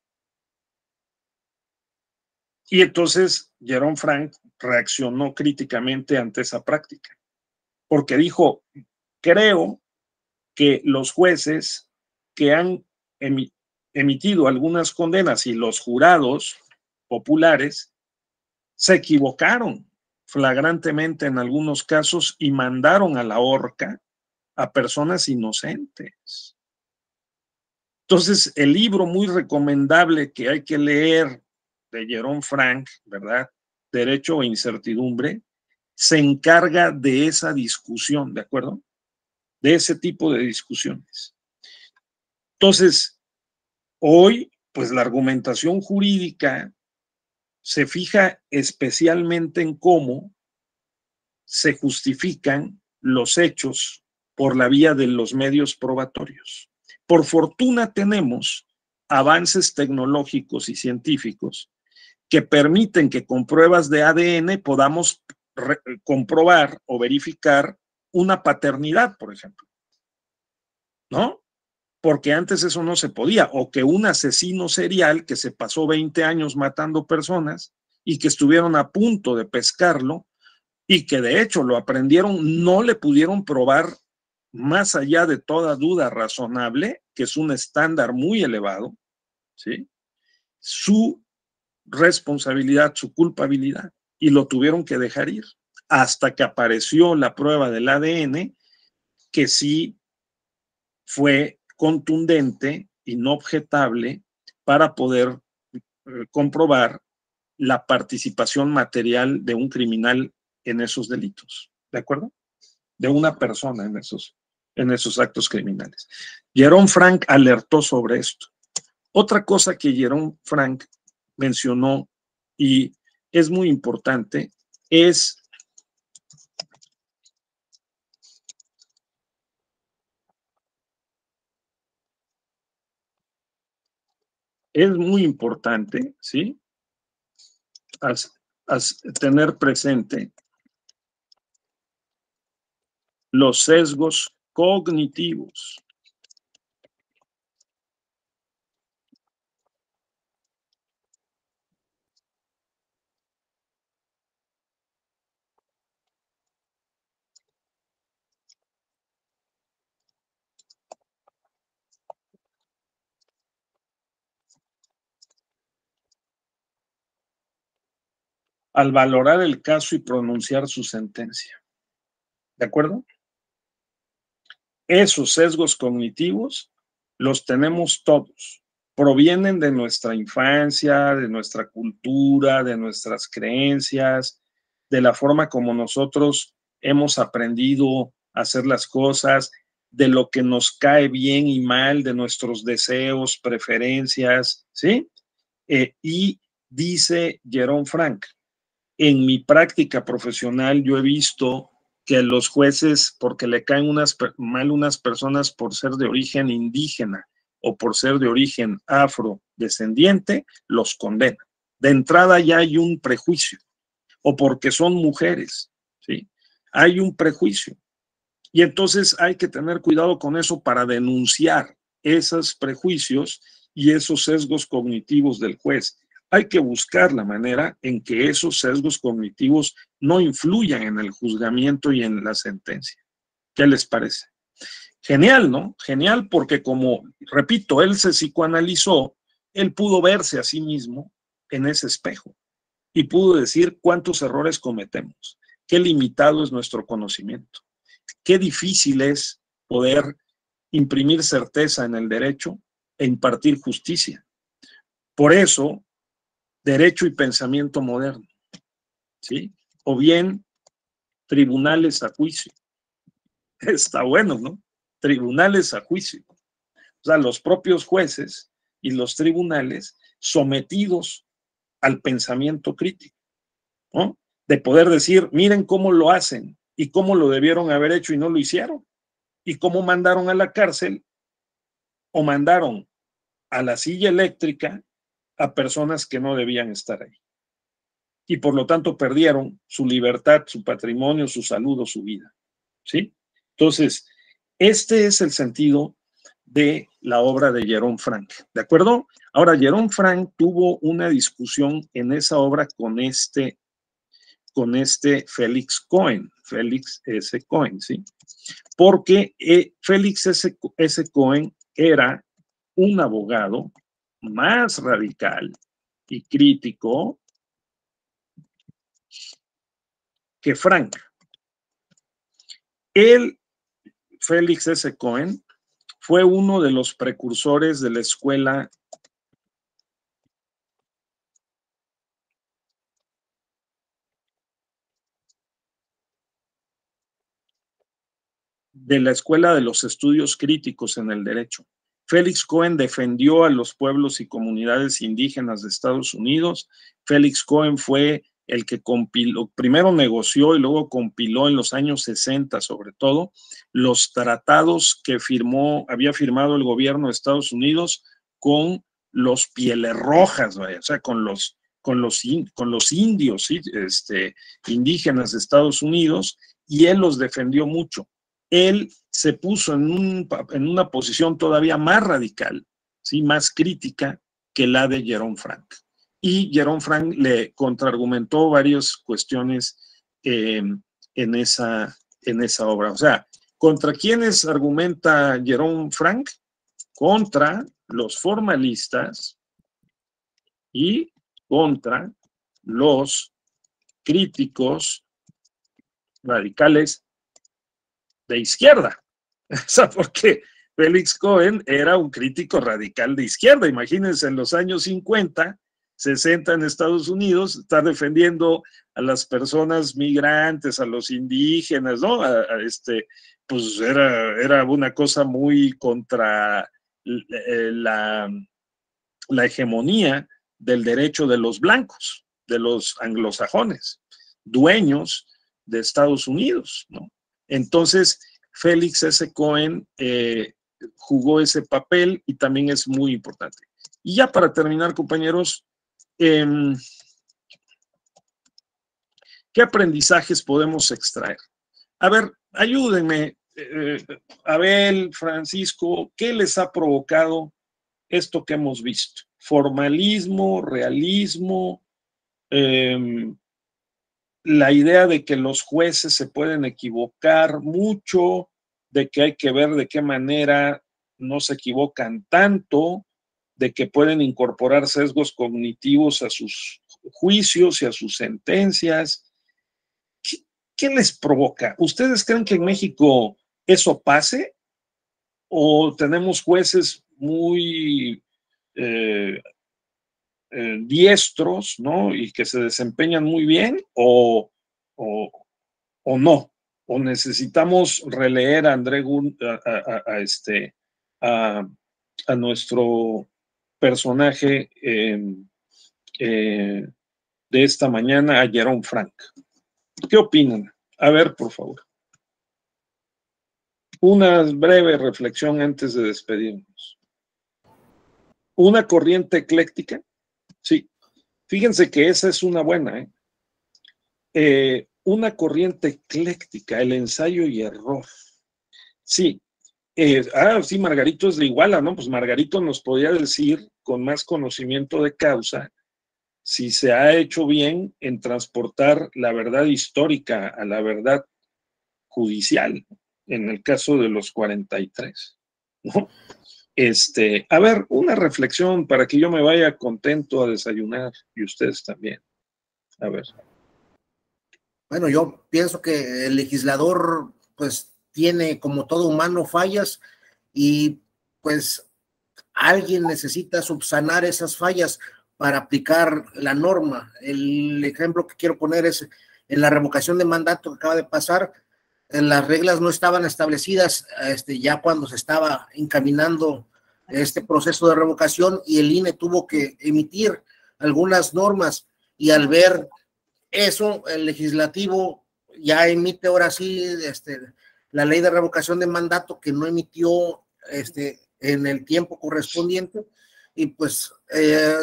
Y entonces Jerome Frank reaccionó críticamente ante esa práctica, porque dijo, creo que los jueces que han emitido algunas condenas y los jurados populares se equivocaron flagrantemente en algunos casos y mandaron a la horca a personas inocentes. Entonces, el libro muy recomendable que hay que leer de Jerome Frank, ¿verdad? Derecho e incertidumbre, se encarga de esa discusión, ¿de acuerdo? De ese tipo de discusiones. Entonces, hoy, pues la argumentación jurídica se fija especialmente en cómo se justifican los hechos por la vía de los medios probatorios. Por fortuna tenemos avances tecnológicos y científicos que permiten que con pruebas de A D N podamos comprobar o verificar una paternidad, por ejemplo, ¿no? Porque antes eso no se podía, o que un asesino serial que se pasó veinte años matando personas y que estuvieron a punto de pescarlo y que de hecho lo aprendieron, no le pudieron probar más allá de toda duda razonable, que es un estándar muy elevado, ¿sí? Su responsabilidad, su culpabilidad, y lo tuvieron que dejar ir hasta que apareció la prueba del A D N que sí fue contundente y no objetable para poder eh, comprobar la participación material de un criminal en esos delitos, ¿de acuerdo? De una persona en esos, en esos actos criminales. Jerome Frank alertó sobre esto. Otra cosa que Jerome Frank mencionó y es muy importante es es muy importante, ¿sí? As, as tener presente los sesgos cognitivos. Al valorar el caso y pronunciar su sentencia. ¿De acuerdo? Esos sesgos cognitivos los tenemos todos. Provienen de nuestra infancia, de nuestra cultura, de nuestras creencias, de la forma como nosotros hemos aprendido a hacer las cosas, de lo que nos cae bien y mal, de nuestros deseos, preferencias, ¿sí? Eh, y dice Jerome Frank, en mi práctica profesional yo he visto que los jueces, porque le caen unas, mal unas personas por ser de origen indígena o por ser de origen afrodescendiente, los condenan. De entrada ya hay un prejuicio, o porque son mujeres, ¿sí? Hay un prejuicio. Y entonces hay que tener cuidado con eso para denunciar esos prejuicios y esos sesgos cognitivos del juez. Hay que buscar la manera en que esos sesgos cognitivos no influyan en el juzgamiento y en la sentencia. ¿Qué les parece? Genial, ¿no? Genial porque como, repito, él se psicoanalizó, él pudo verse a sí mismo en ese espejo y pudo decir cuántos errores cometemos, qué limitado es nuestro conocimiento, qué difícil es poder imprimir certeza en el derecho e impartir justicia. Por eso, derecho y pensamiento moderno, ¿sí? O bien, tribunales a juicio. Está bueno, ¿no? Tribunales a juicio. O sea, los propios jueces y los tribunales sometidos al pensamiento crítico, ¿no? De poder decir, miren cómo lo hacen y cómo lo debieron haber hecho y no lo hicieron. Y cómo mandaron a la cárcel o mandaron a la silla eléctrica a personas que no debían estar ahí. Y por lo tanto perdieron su libertad, su patrimonio, su salud o su vida, ¿sí? Entonces, este es el sentido de la obra de Jerome Frank, ¿de acuerdo? Ahora, Jerome Frank tuvo una discusión en esa obra con este, con este Félix Cohen, Félix S. Cohen, ¿sí? Porque eh, Félix S. S. Cohen era un abogado más radical y crítico que Frank. Él, Félix S. Cohen, fue uno de los precursores de la escuela de la escuela de los estudios críticos en el derecho. Félix Cohen defendió a los pueblos y comunidades indígenas de Estados Unidos. Félix Cohen fue el que compiló, primero negoció y luego compiló en los años sesenta, sobre todo, los tratados que firmó, había firmado el gobierno de Estados Unidos con los pieles rojas, vaya, o sea, con los, con los, con los indios, ¿sí? este, indígenas de Estados Unidos, y él los defendió mucho. Él se puso en, un, en una posición todavía más radical, ¿sí? Más crítica que la de Jerome Frank. Y Jerome Frank le contraargumentó varias cuestiones eh, en, esa, en esa obra. O sea, ¿contra quiénes argumenta Jerome Frank? Contra los formalistas y contra los críticos radicales de izquierda. O sea, porque Félix Cohen era un crítico radical de izquierda. Imagínense, en los años cincuenta, sesenta en Estados Unidos, estar defendiendo a las personas migrantes, a los indígenas, ¿no? A, a este, pues era, era una cosa muy contra la, la hegemonía del derecho de los blancos, de los anglosajones, dueños de Estados Unidos, ¿no? Entonces, Félix S. Cohen eh, jugó ese papel y también es muy importante. Y ya para terminar, compañeros, eh, ¿qué aprendizajes podemos extraer? A ver, ayúdenme, eh, Abel, Francisco, ¿qué les ha provocado esto que hemos visto? Formalismo, realismo, eh, la idea de que los jueces se pueden equivocar mucho, de que hay que ver de qué manera no se equivocan tanto, de que pueden incorporar sesgos cognitivos a sus juicios y a sus sentencias. ¿Qué, qué les provoca? ¿Ustedes creen que en México eso pase o tenemos jueces muy eh, eh, diestros, ¿no? Y que se desempeñan muy bien, o, o, o no, o necesitamos releer a André Gun, a, a, a, este, a, a nuestro personaje eh, eh, de esta mañana, a Jerome Frank. ¿Qué opinan? A ver, por favor. Una breve reflexión antes de despedirnos. Una corriente ecléctica, sí. Fíjense que esa es una buena, ¿eh? Eh, una corriente ecléctica, el ensayo y error. Sí. Eh, ah, sí, Margarito es de Iguala, ¿no? Pues Margarito nos podría decir, con más conocimiento de causa, si se ha hecho bien en transportar la verdad histórica a la verdad judicial, en el caso de los cuarenta y tres, ¿no? Este, a ver, una reflexión para que yo me vaya contento a desayunar y ustedes también. A ver. Bueno, yo pienso que el legislador, pues, tiene como todo humano fallas y, pues, alguien necesita subsanar esas fallas para aplicar la norma. El ejemplo que quiero poner es en la revocación de mandato que acaba de pasar. Las reglas no estaban establecidas este, ya cuando se estaba encaminando este proceso de revocación y el I N E tuvo que emitir algunas normas y al ver eso, el legislativo ya emite ahora sí este, la ley de revocación de mandato que no emitió este, en el tiempo correspondiente y pues eh,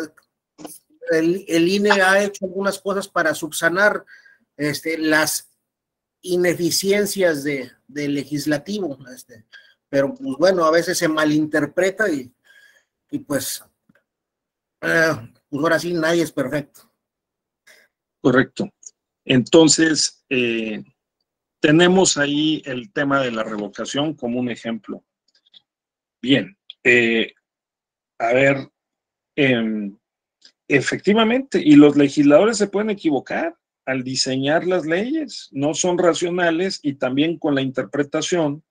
el, el I N E ha hecho algunas cosas para subsanar este, las ineficiencias de, de legislativo, este, pero pues bueno, a veces se malinterpreta y, y pues, eh, pues ahora sí nadie es perfecto. Correcto. Entonces, eh, tenemos ahí el tema de la revocación como un ejemplo. Bien, eh, a ver, eh, efectivamente, y los legisladores se pueden equivocar al diseñar las leyes, no son racionales y también con la interpretación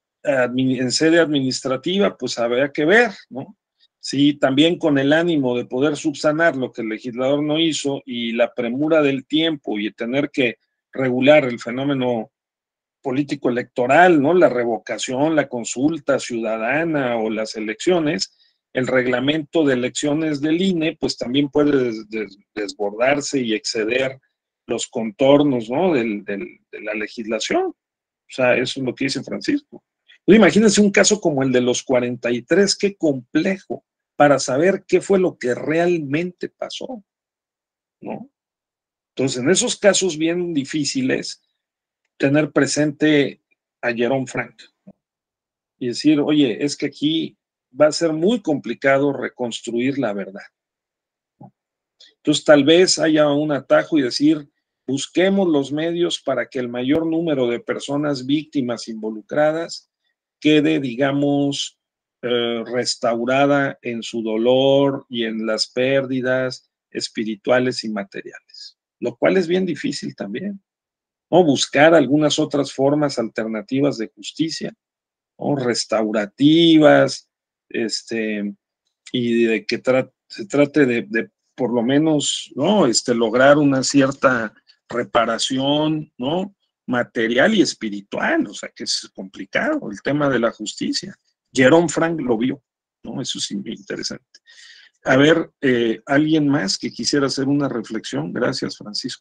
en sede administrativa, pues habría que ver, ¿no? Sí, también con el ánimo de poder subsanar lo que el legislador no hizo y la premura del tiempo y tener que regular el fenómeno político electoral, ¿no? La revocación, la consulta ciudadana o las elecciones, el reglamento de elecciones del I N E, pues también puede des des desbordarse y exceder los contornos, ¿no? Del, del, de la legislación. O sea, eso es lo que dice Francisco. Pues imagínense un caso como el de los cuarenta y tres, qué complejo para saber qué fue lo que realmente pasó, ¿no? Entonces, en esos casos bien difíciles, tener presente a Jerome Frank, ¿no? Y decir, oye, es que aquí va a ser muy complicado reconstruir la verdad, ¿no? Entonces, tal vez haya un atajo y decir, busquemos los medios para que el mayor número de personas víctimas involucradas quede, digamos, eh, restaurada en su dolor y en las pérdidas espirituales y materiales, lo cual es bien difícil también, ¿no? Buscar algunas otras formas alternativas de justicia, ¿no? Restaurativas, este, y de que tra se trate de, de por lo menos, ¿no? Este, lograr una cierta reparación, ¿no? Material y espiritual, o sea que es complicado el tema de la justicia. Jerome Frank lo vio, ¿no? Eso es interesante. A ver, eh, ¿alguien más que quisiera hacer una reflexión? Gracias, Francisco.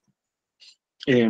Eh,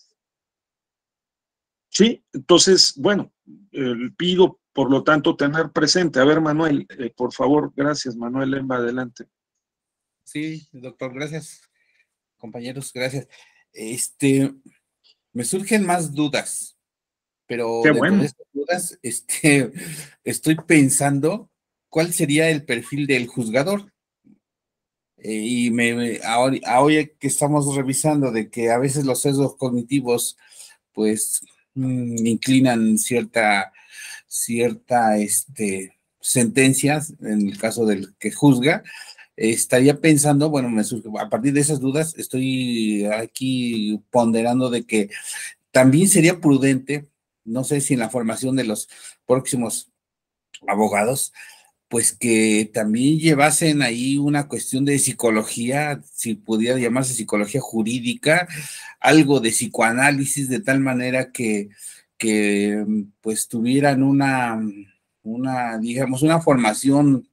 sí, entonces, bueno, eh, pido, por lo tanto, tener presente. A ver, Manuel, eh, por favor, gracias, Manuel Lemba, adelante. Sí, doctor, gracias. Compañeros, gracias. Este, me surgen más dudas, pero Qué dentro bueno. de estas dudas, este, estoy pensando cuál sería el perfil del juzgador. Eh, y me, me ahora, ahora que estamos revisando de que a veces los sesgos cognitivos, pues, mmm, inclinan cierta, cierta, este, sentencias, en el caso del que juzga, estaría pensando, bueno, me surge, a partir de esas dudas, estoy aquí ponderando de que también sería prudente, no sé si en la formación de los próximos abogados, pues que también llevasen ahí una cuestión de psicología, si pudiera llamarse psicología jurídica, algo de psicoanálisis, de tal manera que, que pues tuvieran una, una, digamos, una formación,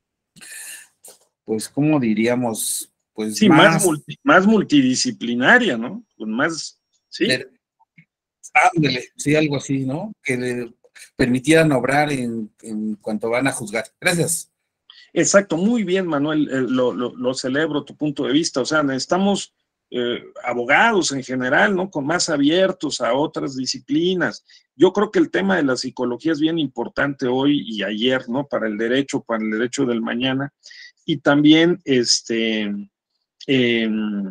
pues, ¿cómo diríamos? Pues Sí, más, más, multi, más multidisciplinaria, ¿no? Con más, sí. De, ándale, sí, algo así, ¿no? Que le permitieran obrar en, en cuanto van a juzgar. Gracias. Exacto, muy bien, Manuel, eh, lo, lo, lo celebro tu punto de vista. O sea, necesitamos eh, abogados en general, ¿no? Con más abiertos a otras disciplinas. Yo creo que el tema de la psicología es bien importante hoy y ayer, ¿no? Para el derecho, para el derecho del mañana. Y también, este, eh,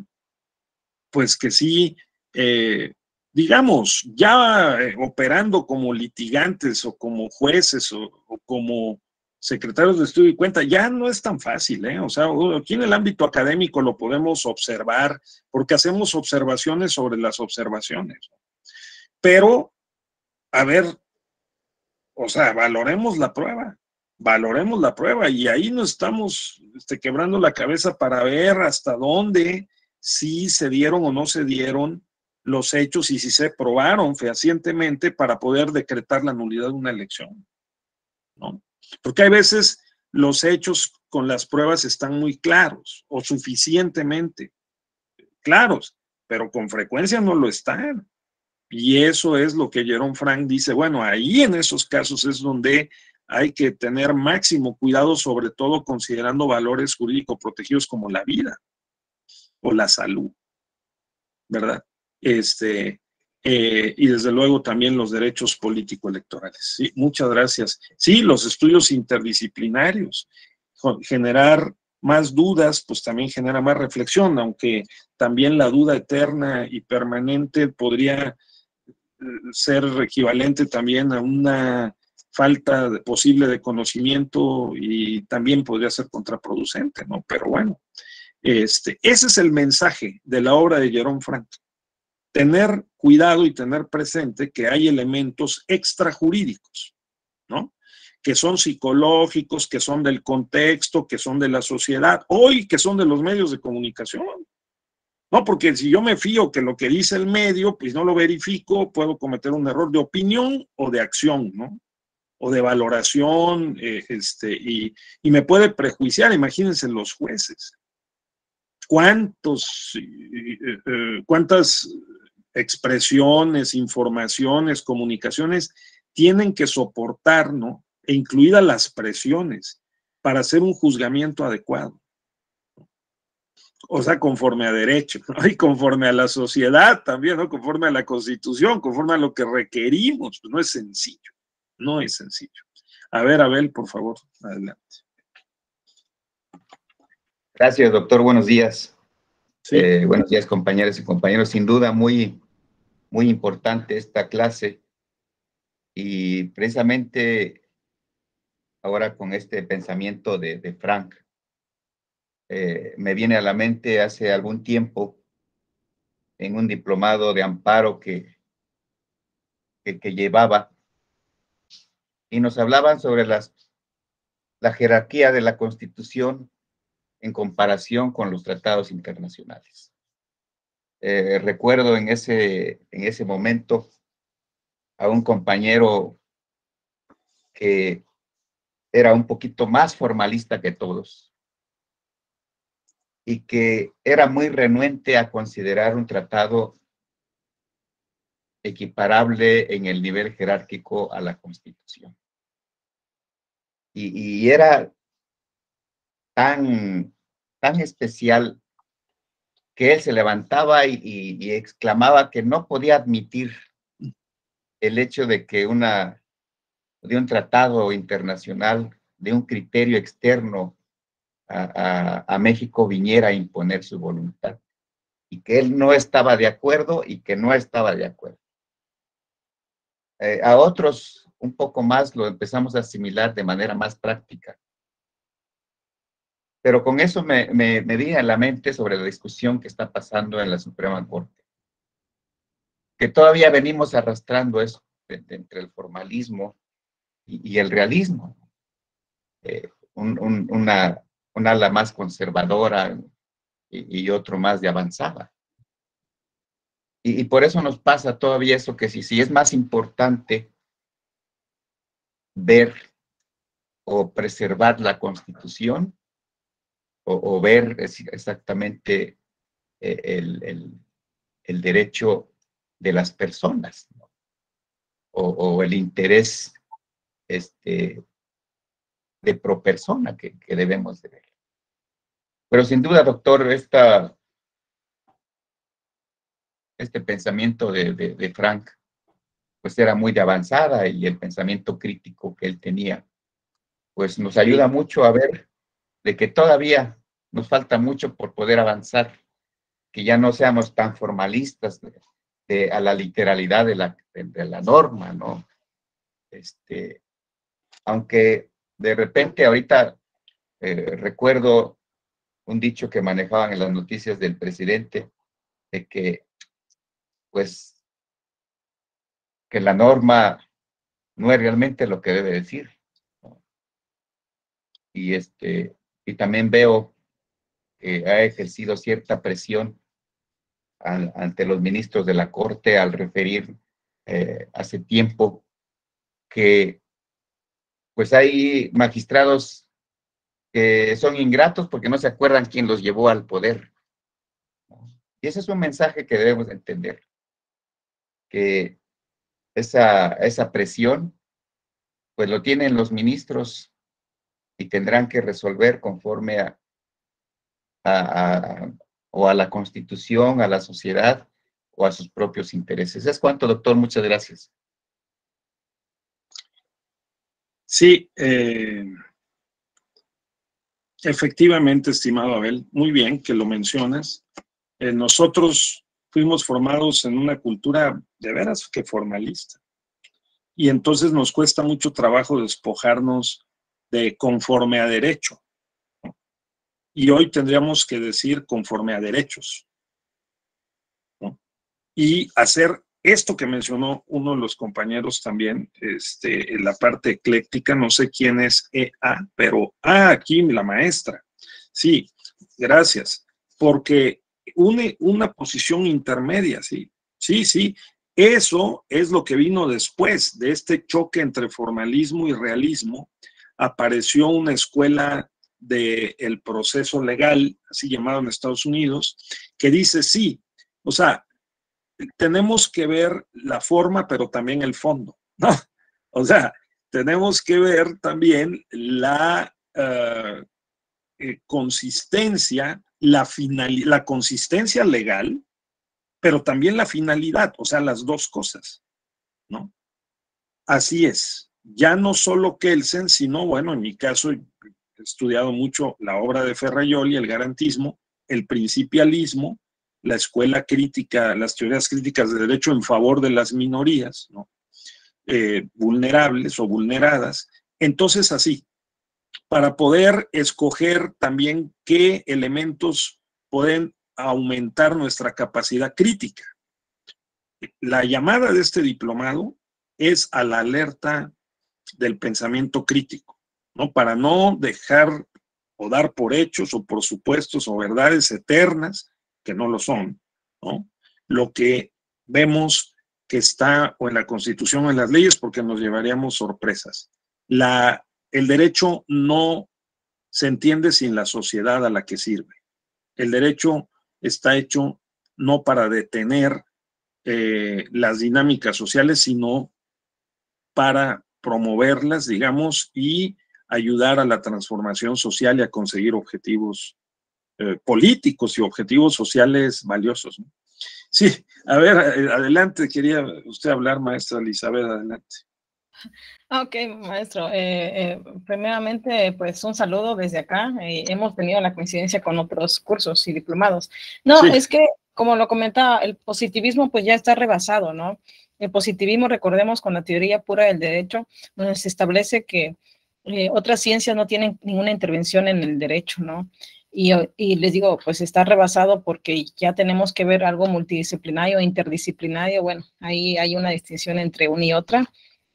pues que sí, eh, digamos, ya eh, operando como litigantes o como jueces o, o como secretarios de estudio y cuenta, ya no es tan fácil, ¿eh? O sea, aquí en el ámbito académico lo podemos observar porque hacemos observaciones sobre las observaciones. Pero, a ver, o sea, valoremos la prueba, valoremos la prueba y ahí nos estamos este, quebrando la cabeza para ver hasta dónde si se dieron o no se dieron los hechos y si se probaron fehacientemente para poder decretar la nulidad de una elección, ¿no? Porque hay veces los hechos con las pruebas están muy claros o suficientemente claros, pero con frecuencia no lo están. Y eso es lo que Jerome Frank dice, bueno, ahí en esos casos es donde hay que tener máximo cuidado, sobre todo considerando valores jurídicos protegidos como la vida o la salud, ¿verdad? Este, eh, y desde luego también los derechos político-electorales. ¿Sí? Muchas gracias. Sí, los estudios interdisciplinarios, generar más dudas, pues también genera más reflexión, aunque también la duda eterna y permanente podría ser equivalente también a una falta de, posible de conocimiento y también podría ser contraproducente, ¿no? Pero bueno, este, ese es el mensaje de la obra de Jerome Frank. Tener cuidado y tener presente que hay elementos extrajurídicos, ¿no? Que son psicológicos, que son del contexto, que son de la sociedad, hoy que son de los medios de comunicación. No, porque si yo me fío que lo que dice el medio, pues no lo verifico, puedo cometer un error de opinión o de acción, ¿no? O de valoración, eh, este, y, y me puede prejuiciar. Imagínense los jueces. ¿Cuántos, eh, eh, cuántas expresiones, informaciones, comunicaciones tienen que soportar, ¿no? E incluidas las presiones para hacer un juzgamiento adecuado? O sea, conforme a derecho, ¿no? Y conforme a la sociedad también, ¿no? Conforme a la Constitución, conforme a lo que requerimos. Pues no es sencillo, no es sencillo. A ver, Abel, por favor, adelante. Gracias, doctor. Buenos días. Sí. Eh, buenos días, compañeras y compañeros. Sin duda, muy, muy importante esta clase. Y precisamente ahora con este pensamiento de, de Frank, eh, me viene a la mente hace algún tiempo en un diplomado de amparo que, que, que llevaba y nos hablaban sobre las, la jerarquía de la Constitución en comparación con los tratados internacionales. Eh, recuerdo en ese, en ese momento a un compañero que era un poquito más formalista que todos y que era muy renuente a considerar un tratado equiparable en el nivel jerárquico a la Constitución. Y, y era tan, tan especial que él se levantaba y, y, y exclamaba que no podía admitir el hecho de que una, de un tratado internacional, de un criterio externo a, a, a México viniera a imponer su voluntad y que él no estaba de acuerdo y que no estaba de acuerdo. Eh, a otros un poco más lo empezamos a asimilar de manera más práctica. Pero con eso me, me, me viene a la mente sobre la discusión que está pasando en la Suprema Corte. Que todavía venimos arrastrando eso de, de entre el formalismo y, y el realismo. eh, un, un, una, un ala más conservadora y, y otro más de avanzada. Y, y por eso nos pasa todavía eso, que si, si es más importante ver o preservar la Constitución o, o ver exactamente el, el, el derecho de las personas, ¿no? o, o el interés este, de pro persona que, que debemos de ver. Pero sin duda, doctor, esta, este pensamiento de, de, de Frank pues era muy de avanzada, y el pensamiento crítico que él tenía pues nos ayuda mucho a ver de que todavía nos falta mucho por poder avanzar, que ya no seamos tan formalistas de, de, a la literalidad de la, de, de la norma, ¿no? Este, aunque de repente ahorita eh, recuerdo un dicho que manejaban en las noticias del presidente, de que pues que la norma no es realmente lo que debe decir, ¿no? Y, este, y también veo que ha ejercido cierta presión al, ante los ministros de la Corte al referir eh, hace tiempo que pues hay magistrados que son ingratos porque no se acuerdan quién los llevó al poder, ¿no? Y ese es un mensaje que debemos entender, que esa, esa presión pues lo tienen los ministros y tendrán que resolver conforme a, a, a o a la Constitución, a la sociedad o a sus propios intereses. Es cuanto, doctor. Muchas gracias. Sí, eh, efectivamente, estimado Abel, muy bien que lo mencionas. Eh, nosotros fuimos formados en una cultura de veras que formalista, y entonces nos cuesta mucho trabajo despojarnos de conforme a derecho, ¿no? Y hoy tendríamos que decir conforme a derechos, ¿no? Y hacer esto que mencionó uno de los compañeros también, este, en la parte ecléctica, no sé quién es E A, pero ah, aquí la maestra. Sí, gracias, porque une una posición intermedia, sí, sí, sí. Eso es lo que vino después de este choque entre formalismo y realismo. Apareció una escuela del proceso legal, así llamado en Estados Unidos, que dice sí, o sea, tenemos que ver la forma, pero también el fondo, ¿no? O sea, tenemos que ver también la uh, eh, consistencia, la, final, la consistencia legal, pero también la finalidad, o sea, las dos cosas, ¿no? Así es. Ya no solo Kelsen, sino, bueno, en mi caso he estudiado mucho la obra de Ferrajoli, el garantismo, el principialismo, la escuela crítica, las teorías críticas de derecho en favor de las minorías, ¿no? Eh, vulnerables o vulneradas. Entonces, así, para poder escoger también qué elementos pueden aumentar nuestra capacidad crítica. La llamada de este diplomado es a la alerta del pensamiento crítico, ¿no? Para no dejar o dar por hechos o por supuestos o verdades eternas, que no lo son, ¿no? Lo que vemos que está o en la Constitución o en las leyes, porque nos llevaríamos sorpresas. La, el derecho no se entiende sin la sociedad a la que sirve. El derecho está hecho no para detener eh, las dinámicas sociales, sino para promoverlas, digamos, y ayudar a la transformación social y a conseguir objetivos eh, políticos y objetivos sociales valiosos, ¿no? Sí, a ver, adelante, quería usted hablar, maestra Elizabeth, adelante. Ok, maestro. Eh, eh, primeramente, pues un saludo desde acá. Eh, hemos tenido la coincidencia con otros cursos y diplomados. No, sí. Es que, como lo comentaba, el positivismo pues ya está rebasado, ¿no? El positivismo, recordemos, con la teoría pura del derecho, donde se establece que eh, otras ciencias no tienen ninguna intervención en el derecho, ¿no? Y, y les digo, pues está rebasado porque ya tenemos que ver algo multidisciplinario, interdisciplinario. Bueno, ahí hay una distinción entre una y otra.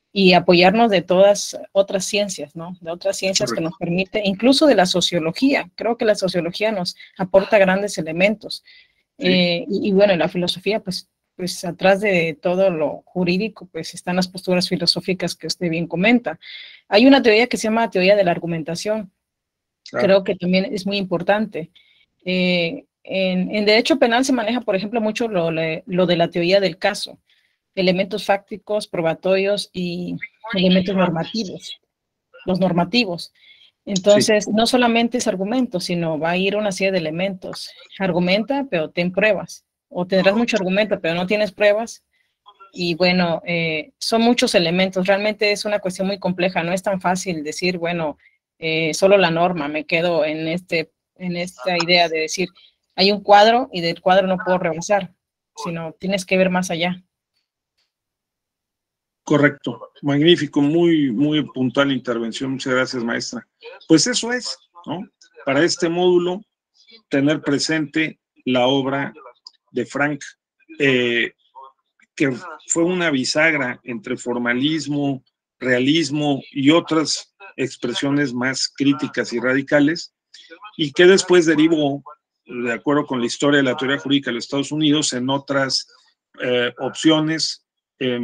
y apoyarnos de todas otras ciencias, ¿no? De otras ciencias que nos permite, incluso de la sociología. Creo que la sociología nos aporta grandes elementos. Sí. Eh, y, y bueno, la filosofía, pues, pues atrás de todo lo jurídico, pues están las posturas filosóficas que usted bien comenta. Hay una teoría que se llama teoría de la argumentación. Claro. Creo que también es muy importante. Eh, en, en derecho penal se maneja, por ejemplo, mucho lo, lo de la teoría del caso. Elementos fácticos, probatorios y elementos normativos, los normativos. Entonces, sí. No solamente es argumento, sino va a ir una serie de elementos. Argumenta, pero ten pruebas. O tendrás mucho argumento, pero no tienes pruebas. Y bueno, eh, son muchos elementos. Realmente es una cuestión muy compleja. No es tan fácil decir, bueno, eh, solo la norma. Me quedo en, este, en esta idea de decir, hay un cuadro y del cuadro no puedo rebasar, sino tienes que ver más allá. Correcto, magnífico, muy, muy puntual intervención, muchas gracias, maestra. Pues eso es, ¿no? Para este módulo, tener presente la obra de Frank, eh, que fue una bisagra entre formalismo, realismo y otras expresiones más críticas y radicales, y que después derivó, de acuerdo con la historia de la teoría jurídica de los Estados Unidos, en otras eh, opciones, eh,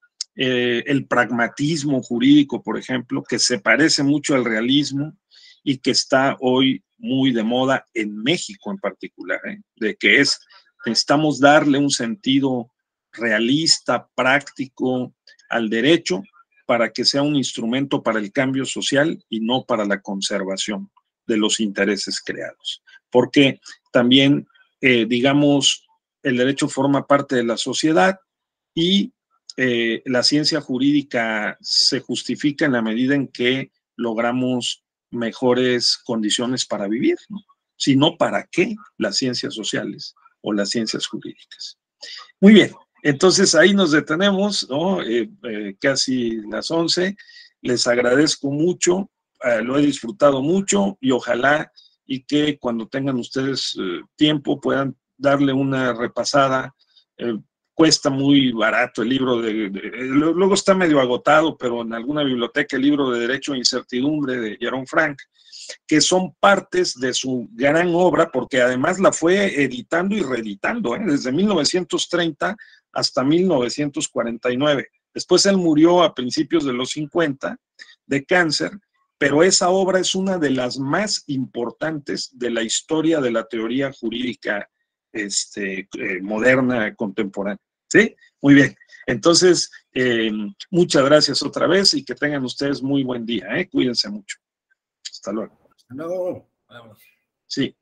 Eh, el pragmatismo jurídico, por ejemplo, que se parece mucho al realismo y que está hoy muy de moda en México en particular, ¿eh? De que es, necesitamos darle un sentido realista, práctico al derecho para que sea un instrumento para el cambio social y no para la conservación de los intereses creados. Porque también, eh, digamos, el derecho forma parte de la sociedad y Eh, la ciencia jurídica se justifica en la medida en que logramos mejores condiciones para vivir, ¿no? Si no, ¿para qué las ciencias sociales o las ciencias jurídicas? Muy bien, entonces ahí nos detenemos, ¿no? Eh, eh, casi las once. Les agradezco mucho, eh, lo he disfrutado mucho y ojalá y que cuando tengan ustedes eh, tiempo puedan darle una repasada. Eh, Cuesta muy barato el libro, de, de, luego está medio agotado, pero en alguna biblioteca el libro de Derecho e Incertidumbre de Jerome Frank, que son partes de su gran obra, porque además la fue editando y reeditando, ¿eh? Desde mil novecientos treinta hasta mil novecientos cuarenta y nueve. Después él murió a principios de los cincuenta de cáncer, pero esa obra es una de las más importantes de la historia de la teoría jurídica este, eh, moderna, contemporánea. ¿Sí? Muy bien. Entonces, eh, muchas gracias otra vez y que tengan ustedes muy buen día, ¿eh? Cuídense mucho. Hasta luego. Hasta luego. Vamos. Sí.